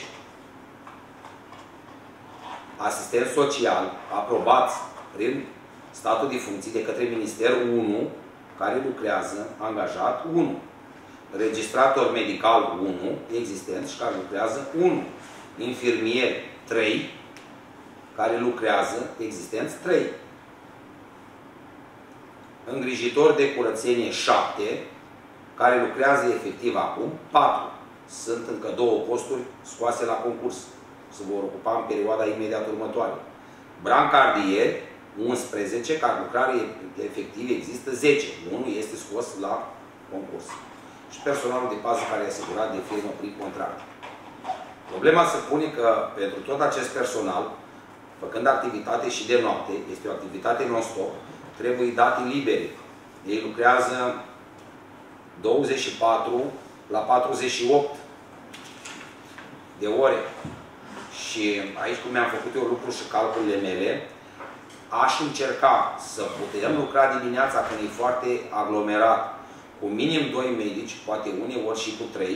Asistenți sociali, aprobați prin statul de funcții de către Ministerul unu, care lucrează, angajat, unu. Registrator medical unu, existenți și care lucrează unu. Infirmieri trei, care lucrează, existenți trei. Îngrijitori de curățenie șapte, care lucrează efectiv acum patru. Sunt încă două posturi scoase la concurs. Se vor ocupa în perioada imediat următoare. Brancardieri unsprezece, care lucrare efectiv există zece. Unul este scos la concurs. Și personalul de pază care e asigurat de firmă prin contract. Problema se pune că pentru tot acest personal, făcând activitate și de noapte, este o activitate non-stop, trebuie date libere. Ei lucrează douăzeci și patru la patruzeci și opt de ore. Și aici, cum mi-am făcut eu lucru și calculele mele, aș încerca să putem lucra dimineața când e foarte aglomerat, cu minim doi medici, poate uneori și cu trei,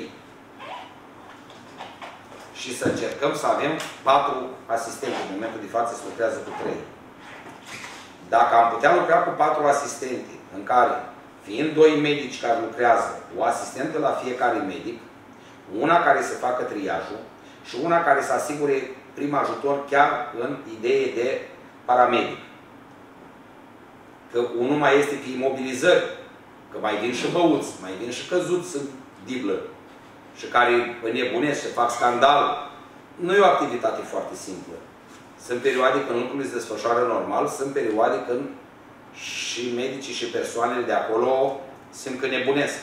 și să încercăm să avem patru asistenți. În momentul de față se lucrează cu trei. Dacă am putea lucra cu patru asistente, în care, fiind doi medici care lucrează, o asistentă la fiecare medic, una care să facă triajul și una care să asigure prim ajutor chiar în idee de paramedic. Că unul mai este pe imobilizări, că mai vin și băuți, mai vin și căzuți în diblă și care înnebunesc și fac scandal. Nu e o activitate foarte simplă. Sunt perioade când lucrurile se desfășoară normal, sunt perioade când și medicii și persoanele de acolo simt că nebunesc.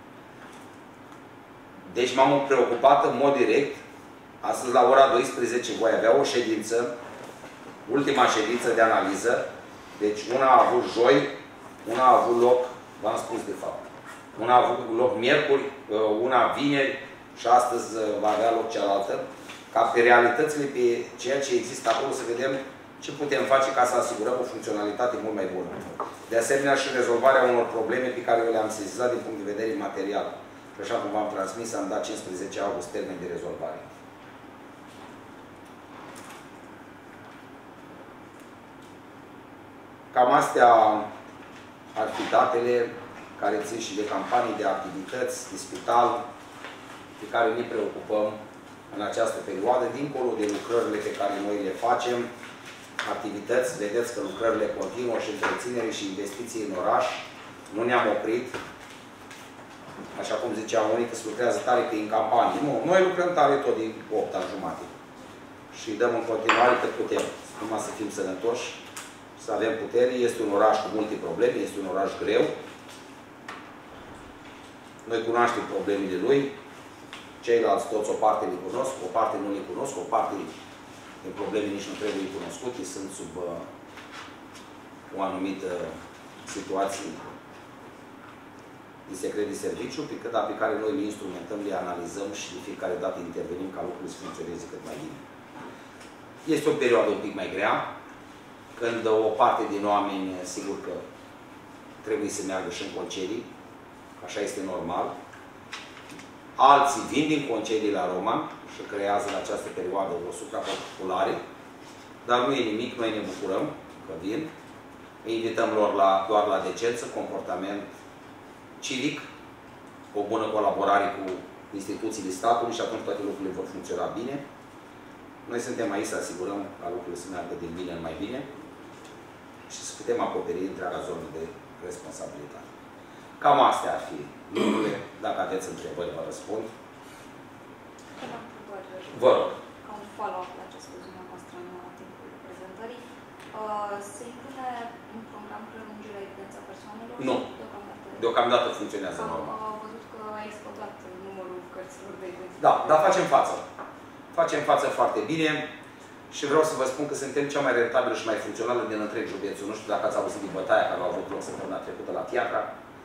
Deci m-am preocupat în mod direct. Astăzi la ora douăsprezece voi avea o ședință, ultima ședință de analiză. Deci una a avut joi, una a avut loc, v-am spus de fapt, una a avut loc miercuri, una vineri și astăzi va avea loc cealaltă. Ca pe realitățile, pe ceea ce există acolo, să vedem ce putem face ca să asigurăm o funcționalitate mult mai bună. De asemenea și rezolvarea unor probleme pe care eu le-am sesizat din punct de vedere material. Și așa cum v-am transmis, am dat cincisprezece august termen de rezolvare. Cam astea ar fi datele care țin și de campanii, de activități, de spital, pe care ne preocupăm în această perioadă, dincolo de lucrările pe care noi le facem, activități, vedeți că lucrările continuă și întreținere și investiții în oraș, nu ne-am oprit, așa cum ziceam unii, că se lucrează tare pe în campanii. Nu, noi lucrăm tare tot din opt ani jumate și dăm în continuare cât putem, numai să fim sănătoși, să avem putere. Este un oraș cu multe probleme, este un oraș greu. Noi cunoaștem problemele lui, ceilalți toți o parte le cunosc, o parte nu le cunosc, o parte din probleme nici nu trebuie cunoscute, sunt sub uh, o anumită situație de secret de serviciu, pe, cât, pe care noi le instrumentăm, le analizăm și de fiecare dată intervenim ca lucrurile să funcționeze cât mai bine. Este o perioadă un pic mai grea, când o parte din oameni, sigur că trebuie să meargă și în concedii, așa este normal. Alții vin din concedii la Roman și creează în această perioadă o suprapopulare, dar nu e nimic, noi ne bucurăm că vin. Îi invităm lor la, doar la decență, comportament civic, o bună colaborare cu instituțiile statului și atunci toate lucrurile vor funcționa bine. Noi suntem aici să asigurăm ca lucrurile să meargă din bine în mai bine și să putem acoperi întreaga zonă de responsabilitate. Cam astea ar fi lucrurile. Dacă aveți întrebări, vă răspund. Vă rog. Ca un follow-up la ce spus dumneavoastră în timpul prezentării, se impune un program prelungirea evidența persoanelor? Nu. Deocamdată funcționează normal. Am văzut că a explodat numărul cărților de identitate. Da, dar facem față. Facem față foarte bine și vreau să vă spun că suntem cea mai rentabilă și mai funcțională din întreg județul. Nu știu dacă ați auzit din bătaia care a avut loc săptămâna trecută la Piatra.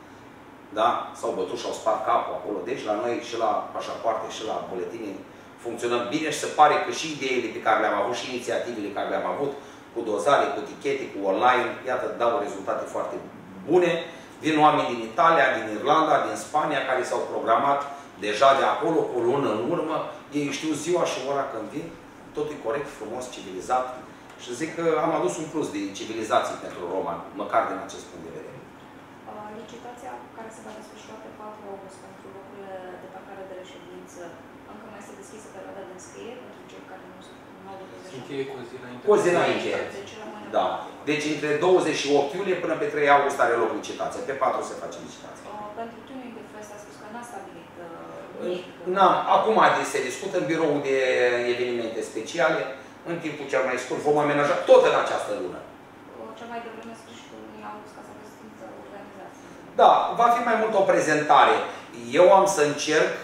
Da? S-au bătut și au spart capul acolo. Deci la noi și la pașapoarte și la buletine funcționăm bine și se pare că și ideile pe care le-am avut și inițiativele care le-am avut cu dozare, cu tichete, cu online, iată, dau rezultate foarte bune. Vin oameni din Italia, din Irlanda, din Spania, care s-au programat deja de acolo, cu o lună în urmă. Ei știu ziua și ora când vin. Totul e corect, frumos, civilizat. Și zic că am adus un plus de civilizație pentru roman, măcar din acest punct de vedere. Licitația care se va desfășura pe patru august pentru locurile de parcare de reședință, încă mai este deschisă perioada de înscriere pentru cei care nu sunt în nou de Se încheie cu o zi înainte. Cu o zi înainte. Da. Deci între douăzeci și opt iulie până pe trei august are loc licitația. Pe patru se face licitația. Pentru Tuning de Fest a spus că n-a stabilit nimic. N-am. Acum se discută în biroul de evenimente speciale. În timpul cel mai scurt vom amenaja tot în această lună. Cel mai devreme sfârșitul lunii august ca să găsiți organizația. Da, va fi mai mult o prezentare. Eu am să încerc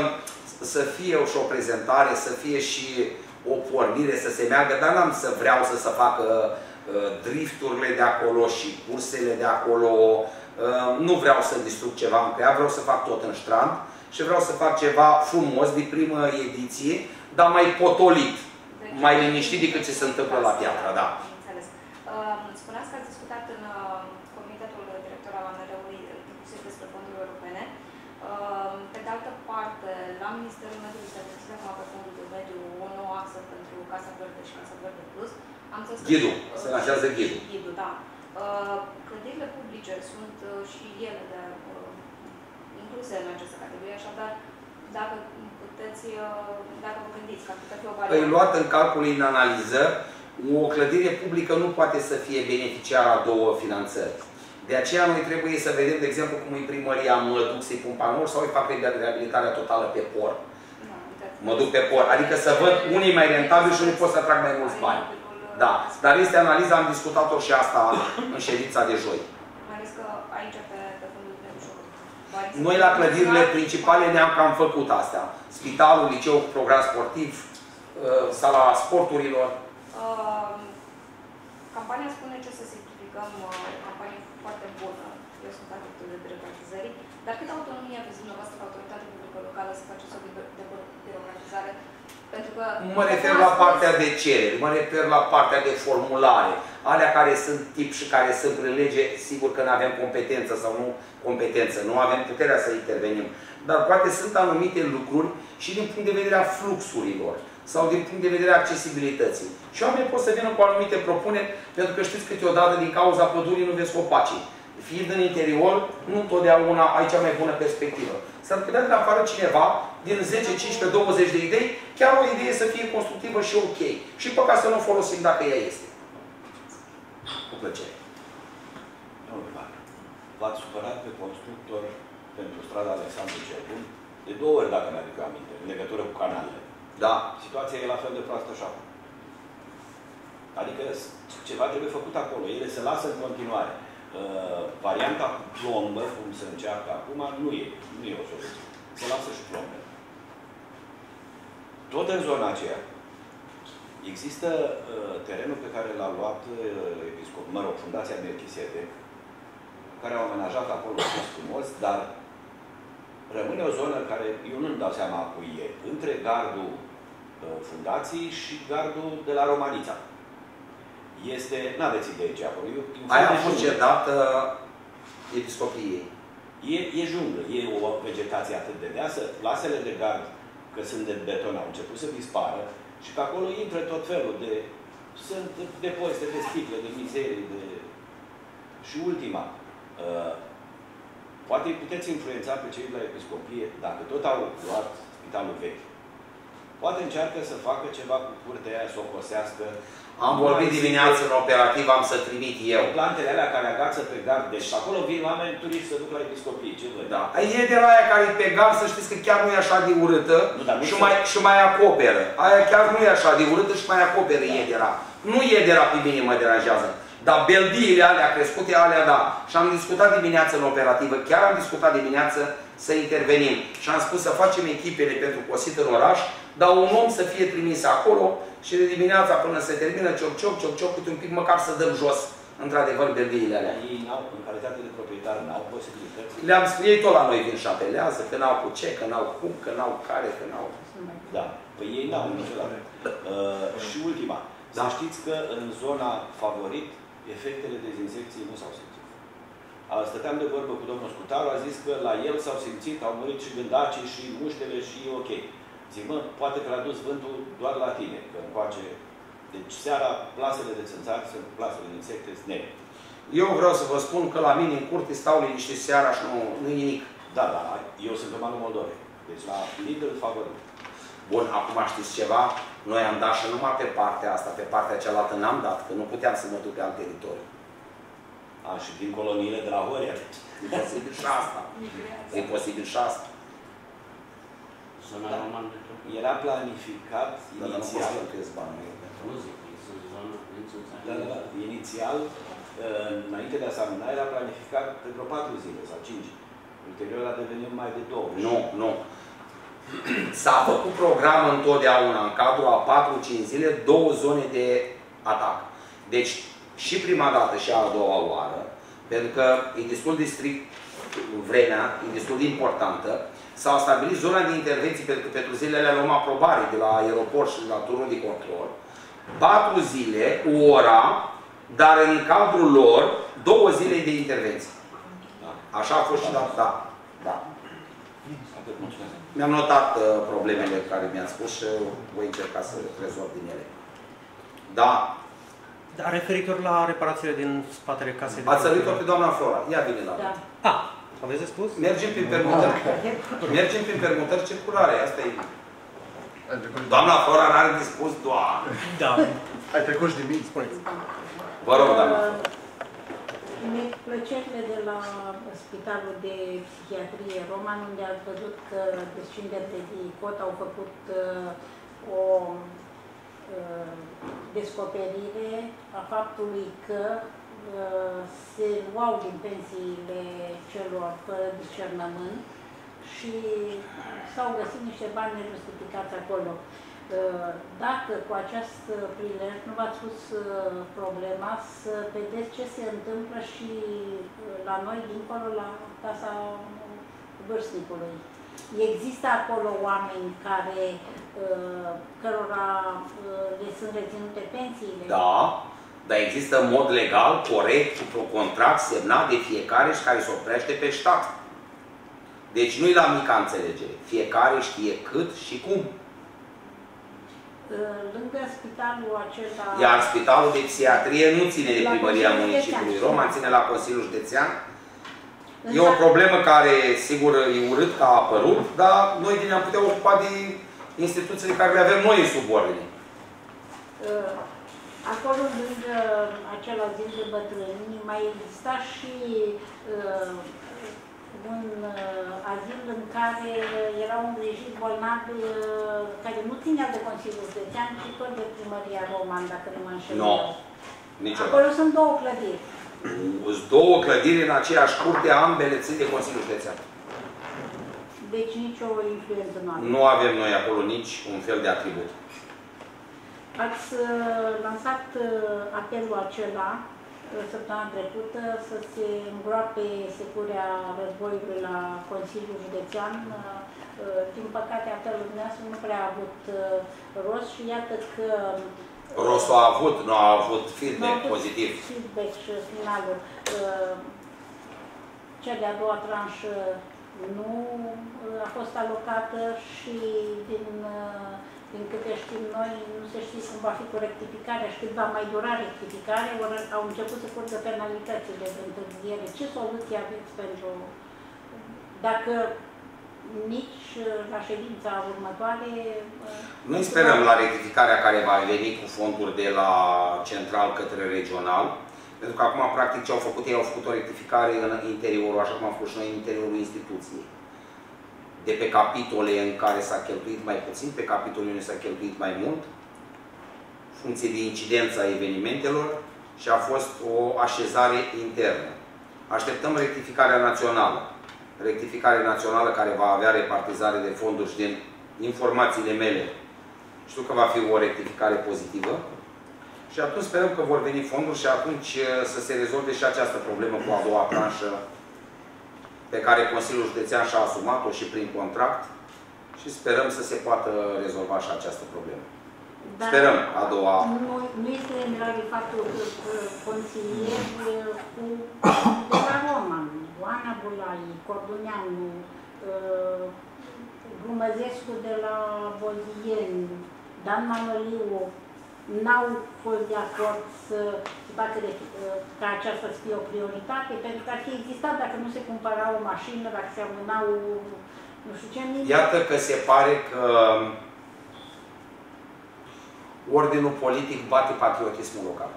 să fie și o prezentare, să fie și o pornire, să se meargă, dar n-am să vreau să se facă drifturile de acolo și cursele de acolo. Nu vreau să distrug ceva în crea, vreau să fac tot în strand și vreau să fac ceva frumos de primă ediție, dar mai potolit, deci, mai liniștit decât ce se întâmplă la Piatra, da. Înțeles. Spuneați că ați discutat în comitetul director al A N R-ului inclusiv despre fonduri europene. Pe de altă parte, la Ministerul Mediului se găsește acum pe fondul de mediu o nouă axă pentru Casa Verde și Casa Verde Plus. Ghidul, se lansează ghidul. Ghidul, da. Clădirile publice sunt și ele de, incluse în această categorie, așadar, dacă puteți, dacă vă gândiți că ar putea fi o variantă. Păi luat în calcul, în analiză, o clădire publică nu poate să fie beneficiară a două finanțări. De aceea noi trebuie să vedem, de exemplu, cum e primăria, mă duc să-i pun panouri sau îi fac reabilitarea totală pe por. Mă duc pe por. Adică să văd unii mai rentabili și unii pot să atrag mai mulți bani. Da. Dar este analiza, am discutat-o și asta în ședința de joi. Mai ales că aici, pe, pe fundul de ușor. Noi la clădirile principale ne-am cam făcut astea. Spitalul, liceu, program sportiv, sala sporturilor. Uh, campania spune ce să simplificăm, o campanie foarte bună. Eu sunt adeptul de birocratizării. Dar cât autonomie aveți dumneavoastră ca autoritate publică locală să faceți o birocratizare? Pentru că mă refer la partea de cereri, mă refer la partea de formulare. Alea care sunt tip și care sunt prin lege, sigur că nu avem competență sau nu competență, nu avem puterea să intervenim. Dar poate sunt anumite lucruri și din punct de vedere a fluxurilor sau din punct de vedere a accesibilității. Și oamenii pot să vină cu anumite propuneri, pentru că știți câteodată din cauza pădurii nu vezi copacii. Fiind în interior, nu întotdeauna ai cea mai bună perspectivă. S-ar putea de afară cineva, din zece, cincisprezece, douăzeci de idei, chiar o idee să fie constructivă și ok. Și păcat să nu o folosim dacă ea este. Cu plăcere. Domnul primar, v-ați supărat pe constructor pentru strada Alexandru cel Bun de două ori, dacă mi-aduc aminte, în legătură cu canalele. Da. Situația e la fel de proastă și acum. Adică ceva trebuie făcut acolo. Ele se lasă în continuare. Uh, varianta cu plombă, cum se încearcă acum, nu e. Nu e o soluție. Se lasă și plombă. Tot în zona aceea Există uh, terenul pe care l-a luat uh, episcop, mă rog, Fundația Melchisedec, care au amenajat acolo frumos, dar rămâne o zonă care, eu nu-mi dau seama cui e, între gardul uh, fundației și gardul de la Romanița. Este, n-aveți idee ce acolo. E, e Aia a fost cedată episcopiei. E, e junglă, e o vegetație atât de deasă, plasele de gard, că sunt de beton, au început să dispară și pe acolo intră tot felul de... Sunt depozite de sticle, de mizerii, de... Și ultima, uh, poate puteți influența pe cei de la episcopie, dacă tot au luat spitalul vechi. Poate încearcă să facă ceva cu curtea aia, să o cosească. Am vorbit dimineață în operativ, am să trimit eu. Plantele alea care agață pe gard, deci acolo vin oameni turiști să duc la episcopie. Ce văd? Da. E de la aia care e pe gard, să știți că chiar nu e așa de urâtă nu, și, mai, și mai acoperă. Aia chiar nu e așa de urâtă și mai acoperă da. Iedera. Nu iedera pe mine mă deranjează. Dar beldiile alea crescute, alea da. Și am discutat dimineață în operativă, chiar am discutat dimineață să intervenim. Și am spus să facem echipele pentru cosit în oraș, dar un om să fie trimis acolo și de dimineața până se termină cioc-cioc, cioc-cioc, câte un pic, măcar să dăm jos, într-adevăr, beldiile alea. Ei n-au, în calitate de proprietar, n-au posibilități. Le-am spus, ei tot la noi vin și apelează, că n-au cu ce, că n-au cum, că n-au care, că n-au... Da, păi ei n-au niciodată. Uh, și ultima, da. Să știți că în zona favorit, efectele dezinsecției nu s-au simțit. Stăteam de vorbă cu domnul Scutaru, a zis că la el s-au simțit, au murit și gândacii și muștele și ok. Zic, mă, poate că l-a dus vântul doar la tine, că încoace. Deci seara, plasele de țânțari sunt plasele de insecte negre. Eu vreau să vă spun că la mine în curte stau liniștit seara și nu, nu e nimic. Da, da, eu sunt pe malul Moldovei. Deci la Lidl favorit. Bun, acum știți ceva? Noi am dat și numai pe partea asta, pe partea cealaltă n-am dat, că nu puteam să mă duc pe alt teritoriu. A, și din coloniile de la Horia. E posibil și asta. E posibil și asta. Zona da. romană de tot. Era planificat da, inițial. Da, nu bani. Nu zic, este zona înțățare. Da, da, da. Inițial, înainte de a semna, era planificat pe vreo patru zile sau cinci. Ulterior a devenit mai de două. Nu, nu. S-a făcut program întotdeauna în cadrul a patru cinci zile, două zone de atac. Deci, și prima dată și a doua oară, pentru că e destul de strict vremea, e destul de importantă, s-au stabilit zona de intervenții pentru că pentru zilele luăm aprobare de la aeroport și de la turnul de control. Patru zile, o ora, dar în cadrul lor, două zile de intervenție. Da. Așa a fost și la... Da. Da. Mi-am notat uh, problemele care mi-am spus și voi încerca să rezolv din ele. Da. Dar referitor la reparațiile din spatele casei... Ați sărit-o pe doamna Flora. Ia vine la da. Ah, aveți de spus? Mergem prin permutări. Mergem prin permutări circulare. Asta e... Doamna Flora n-are de spus, doamne. Da. Ai trecut și de mine, spuneți. Vă rog, doamna. Plăcerile de la Spitalul de Psihiatrie Roman, unde ați văzut că descinderile de cot au făcut uh, o uh, descoperire a faptului că uh, se luau din pensiile celor fără discernământ și s-au găsit niște bani nejustificați acolo. Dacă cu acest prilej nu v-ați pus problema să vedeți ce se întâmplă și la noi, dincolo, la casa vârstnicului. Există acolo oameni care, cărora le sunt reținute pensiile? Da, dar există în mod legal, corect, cu un contract semnat de fiecare și care se oprește pe stat. Deci nu-i la mica înțelegere. Fiecare știe cât și cum. Lângă spitalul acela... Iar spitalul de psihiatrie nu ține de primăria municipiului Roman, ține la Consiliul Județean. E o problemă care, sigur, e urât că a apărut, dar noi ne-am putea ocupa de instituțiile care le avem noi în subordine. Acolo, lângă acel azil de bătrâni, mai exista și un uh, azil în care erau îngrijiți bolnavi uh, care nu țineau de Consiliul Județean, ci tot de primăria Roman, dacă nu mă înșel. Nu, niciodată. Acolo sunt două clădiri. Sunt două clădiri în aceeași curte, ambele țin de Consiliul Județean. Deci nicio influență nu avem. Nu avem noi acolo nici un fel de atribut. Ați lansat apelul acela săptămâna trecută să se îngroape securea războiului la Consiliul Județean. Din păcate, apelul dumneavoastră nu prea a avut rost și iată că... Rostul a avut, nu a avut feedback pozitiv. Feedback și finalul. Cea de-a doua tranșă nu a fost alocată și din, din câte știm noi, nu se știe cum va fi cu rectificarea și cât va mai dura rectificarea, ori au început să curgă penalitățile de întârziere. Ce soluție aveți pentru... Dacă nici la ședința următoare... Noi sperăm la rectificarea care va veni cu fonduri de la central către regional, pentru că acum, practic, ce au făcut ei, au făcut o rectificare în interiorul, așa cum am făcut și noi, în interiorul instituției. De pe capitole în care s-a cheltuit mai puțin, pe capitole unde s-a cheltuit mai mult, funcție de incidența evenimentelor, și a fost o așezare internă. Așteptăm rectificarea națională. Rectificare națională care va avea repartizare de fonduri și din informațiile mele. Știu că va fi o rectificare pozitivă. Și atunci sperăm că vor veni fonduri și atunci să se rezolve și această problemă cu a doua tranșă pe care Consiliul Județean și-a asumat-o și prin contract și sperăm să se poată rezolva și această problemă. Dar sperăm a doua... Nu, nu este în faptul că consilieri cu de la Roman, Oana Bulai, Corduneanu, Glumăzescu de la Bozieni, Dan Manoliu, n-au fost de acord să facă de, ca aceasta să fie o prioritate, pentru că ar fi existat dacă nu se cumpăra o mașină, dacă se amânau nu știu ce. Iată că se pare că ordinul politic bate patriotismul local.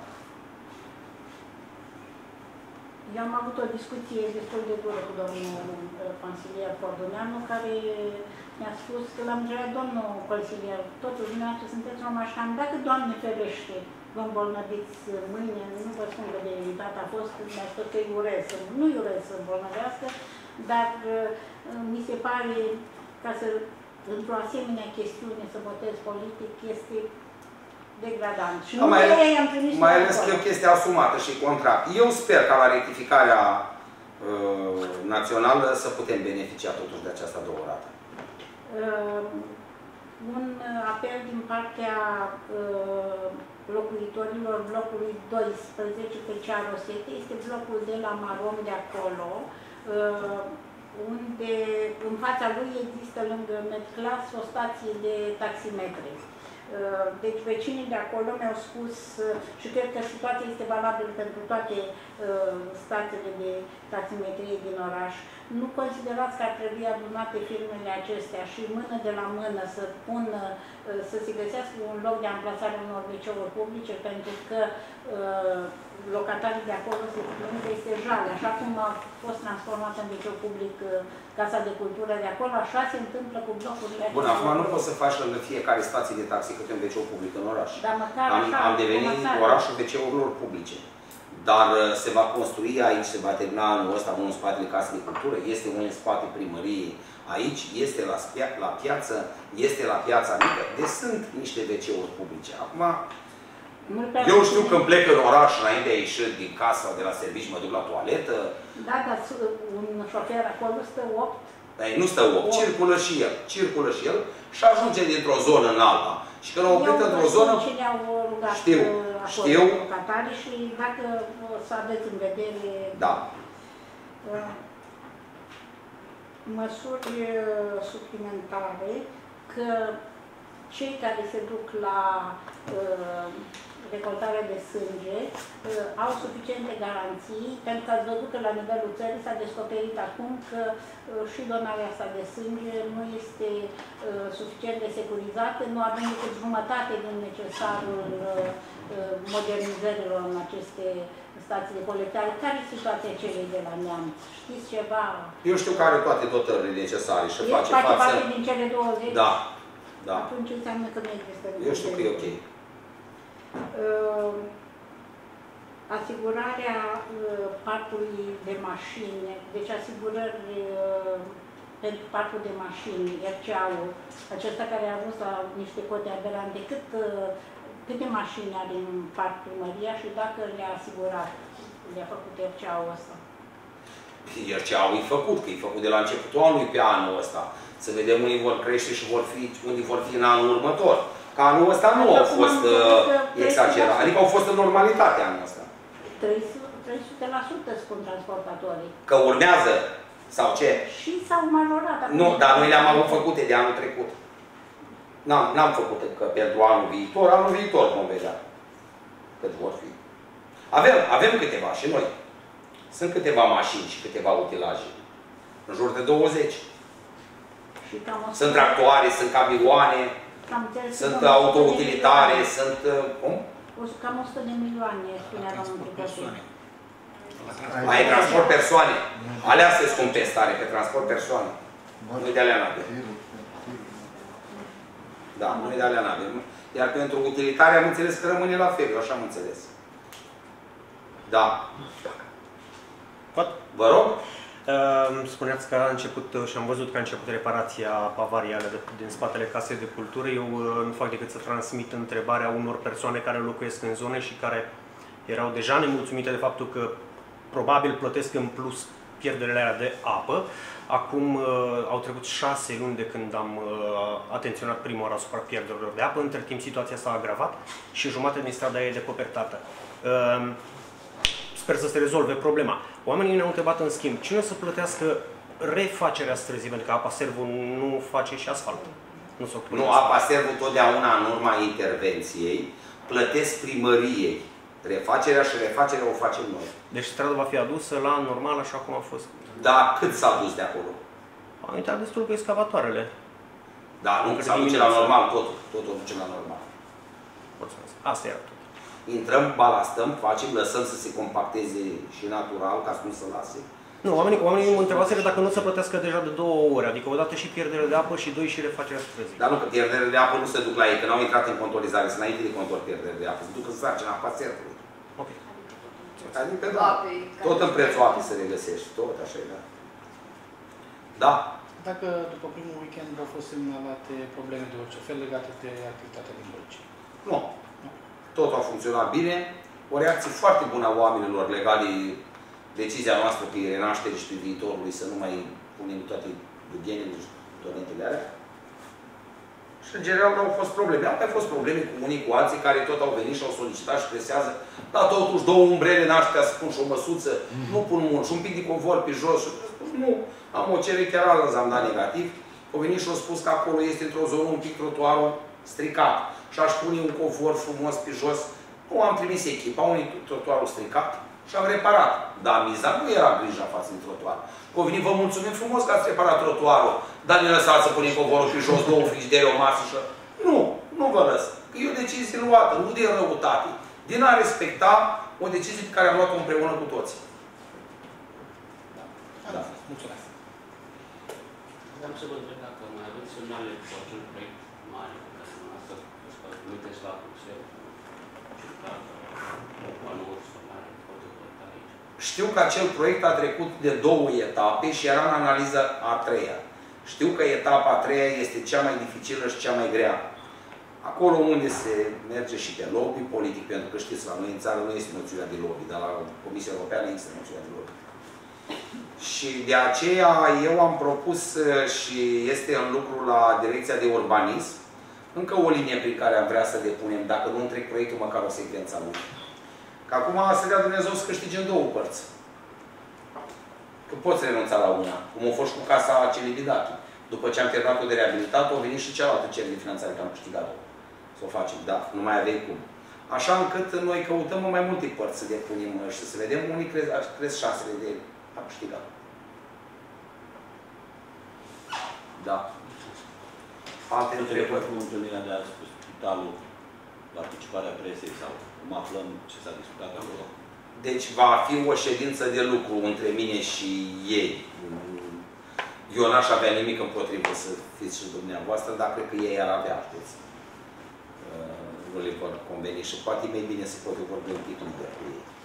Eu am avut o discuție destul de dură cu domnul consilier Corduneanu, care mi-a spus că l-am întrebat, domnul consilier, totuși dumneavoastră sunteți romașan, dacă Doamne ferește vă îmbolnăviți mâine, nu vă spun că de evitat a fost, mi-a spus că îi urez, nu-i urez să îmbolnăvească, dar mi se pare, ca să, într-o asemenea chestiune, să votez politic, este degradant. Și da, nu mai, ei am trimis mai ales că e o chestie asumată și contract. Eu sper ca la rectificarea uh, națională să putem beneficia totuși de această două rată. Uh, un apel din partea uh, locuitorilor blocului doisprezece pe Cea Rosete, este blocul de la Marom de acolo, uh, unde în fața lui există lângă Medclass o stație de taximetre. Deci vecinii de acolo mi-au spus, și cred că situația este valabilă pentru toate stațiile de taximetrie din oraș, nu considerați că ar trebui adunate firmele acestea și mână de la mână să pună, să se găsească un loc de amplasare unor veceuri publice, pentru că locatarii de acolo se plâng că este jale. Așa cum a fost transformată în veceu public Casa de Cultură de acolo, așa se întâmplă cu blocurile acestea. Bun, acum nu poți să faci lângă fiecare stație de taxi câte un veceu public în oraș. Dar măcar am, așa, am devenit orașul veceurilor publice. Dar se va construi aici, se va termina anul ăsta, unul în spatele Casei de Cultură, este unul în spate primăriei aici, este la, la piață, este la piața mică, deci sunt niște veceuri publice. Acum, eu știu când plec în oraș, înainte de a ieși din casa, de la servici, mă duc la toaletă. Da, dar un șofer acolo stă opt. Ei, nu stă opt, circulă și el, circulă și el și ajunge dintr-o zonă în alta. Și când l-au oprit într-o zonă, știu, știu. Și dacă o să aveți în vedere da. măsuri suplimentare, că cei care se duc la uh, recoltarea de sânge uh, au suficiente garanții, pentru că ați văzut că la nivelul țării s-a descoperit acum că uh, și donarea asta de sânge nu este uh, suficient de securizată, nu avem decât jumătate din necesarul uh, modernizărilor în aceste stații de colectare. Care e situația celei de la Neamț? Știți ceva? Eu știu că are toate dotările necesare și El face, face față... parte din cele douăzeci? Da. Da. Atunci înseamnă că nu există. Eu știu că e ok. Uh, asigurarea uh, parcului de mașini, deci asigurări uh, pentru parcul de mașini, R C A-ul, acesta care a avut la niște cote aberante, cât uh, câte mașini are în parc primăria și dacă le-a asigurat, le-a făcut R C A-ul ăsta? R C A-ul e făcut, că e făcut de la începutul anului pe anul ăsta. Să vedem unii vor crește și vor fi, unii vor fi în anul următor. Că anul ăsta nu a fost uh, exagerat. Adică au fost în normalitate anul ăsta. trei sute la sută spun transportatorii. Că urmează? Sau ce? Și s-au majorat. Nu, dar noi le-am avut făcute de anul trecut. N-am făcut că pentru anul viitor, anul viitor vom vedea cât vor fi. Avem, avem câteva și noi. Sunt câteva mașini și câteva utilaje. În jur de douăzeci. Și cam sunt tractoare, sunt camioane, sunt autoutilitare, sunt... Cum? Cam o sută de milioane, spunea domnul Tricoșe. Mai e transport persoane. Alea se scumpesc tare pe transport persoane. Nu-i de alea n-avem. Da, nu-i de alea n-avem. Iar pentru utilitare am înțeles că rămâne la fel, așa am înțeles. Da. Vă rog? Spuneați că a început, și am văzut că a început reparația avarială din spatele Casei de Cultură. Eu nu fac decât să transmit întrebarea unor persoane care locuiesc în zone și care erau deja nemulțumite de faptul că probabil plătesc în plus pierderile alea de apă. Acum uh, au trecut șase luni de când am uh, atenționat prima oară asupra pierderilor de apă. Între timp situația s-a agravat și jumătate din strada e decopertată. Uh, sper să se rezolve problema. Oamenii ne-au întrebat în schimb, cine o să plătească refacerea străzii, pentru că Apa Servu nu face și asfalt. Nu, nu Apa Servu totdeauna în urma intervenției plătesc primăriei. Refacerea și refacerea o facem noi. Deci strada va fi adusă la normal așa cum a fost. Da, cât s-a dus de acolo? Am intrat destul cu excavatoarele. Da, nu, s-a duce la normal, totul. Totul duce la normal. Mulțumesc. Asta era tot. Intrăm, balastăm, facem, lăsăm să se compacteze și natural, ca să nu se lase. Nu, oamenii, oamenii mă întrebaseră dacă nu se plătească deja de două ori, adică odată și pierderea de apă și doi și refacerea străzii. Dar nu, că pierderea de apă nu se duc la ei, că n-au intrat în contorizare, sunt înainte de contor pierderea de apă, se duc în sarcina Apa Servului. Ok. Adică, da, tot în prețul apei se regăsești, tot așa e, da. Da. Dacă după primul weekend au fost semnalate probleme de orice fel legate de activitatea din Dolce? Nu. Tot a funcționat bine. O reacție foarte bună a oamenilor legată de decizia noastră pe renaștere și pe viitorului, să nu mai punem toate bugenele și torentele alea. Și în general nu au fost probleme. Au mai fost probleme cu unii, cu alții care tot au venit și au solicitat și presează. Dar totuși două umbrele n-aștia să pun și o măsuță, mm. nu pun mult și un pic de covor pe jos. Și nu, am o cerere chiar altă, am dat negativ. Au venit și au spus că acolo este într-o zonă un pic trotuarul stricat. Și aș pune un covor frumos pe jos. Nu am trimis echipa, unui trotuarul stricat și am reparat. Dar miza nu era grija față de trotuar. Au venit, vă mulțumim frumos că ați reparat trotuarul, dar ne lăsați să punem covorul pe jos, două frigidere, o masă și... Nu, nu vă lăs. Că e o decizie luată, nu de răutate. Din a respecta o decizie pe care am luat-o împreună cu toți. Da. Da. Mulțumesc. Vreau să vă întreb dacă mai aveți semnale cu acel proiect mare pe care dumneavoastră uiteți la Bruxelles, panouri solare, fotovoltaice. Știu că acel proiect a trecut de două etape și era în analiză a treia. Știu că etapa a treia este cea mai dificilă și cea mai grea. Acolo unde se merge și pe lobby politic, pentru că știți, la noi în țară nu este noțiunea de lobby, dar la Comisia Europeană este noțiunea de lobby. Și de aceea eu am propus și este în lucru la Direcția de Urbanism încă o linie prin care am vrea să depunem, dacă nu întreg proiectul, măcar o secvență a lui. Că acum să dea Dumnezeu să câștige în două părți. Că poți renunța la una, cum a fost cu casa Celibidache. După ce am terminat-o de reabilitat, a venit și cealaltă cerere de finanțare, că am câștigat-o. Să o facem, da, nu mai avem cum. Așa încât noi căutăm în mai multe părți să depunem și să vedem unii cresc, cresc șansele de a câștiga. Da. Alte întrebări. Cu întâlnirea de azi cu spitalul, participarea presei sau cum aflăm ce s-a discutat acolo? Deci va fi o ședință de lucru între mine și ei. Eu n-aș avea nimic împotrivă să fiți și dumneavoastră, dar cred că ei ar avea, știți. Nu le vor conveni și poate mai bine să poate vorbi un pic liber cu ei.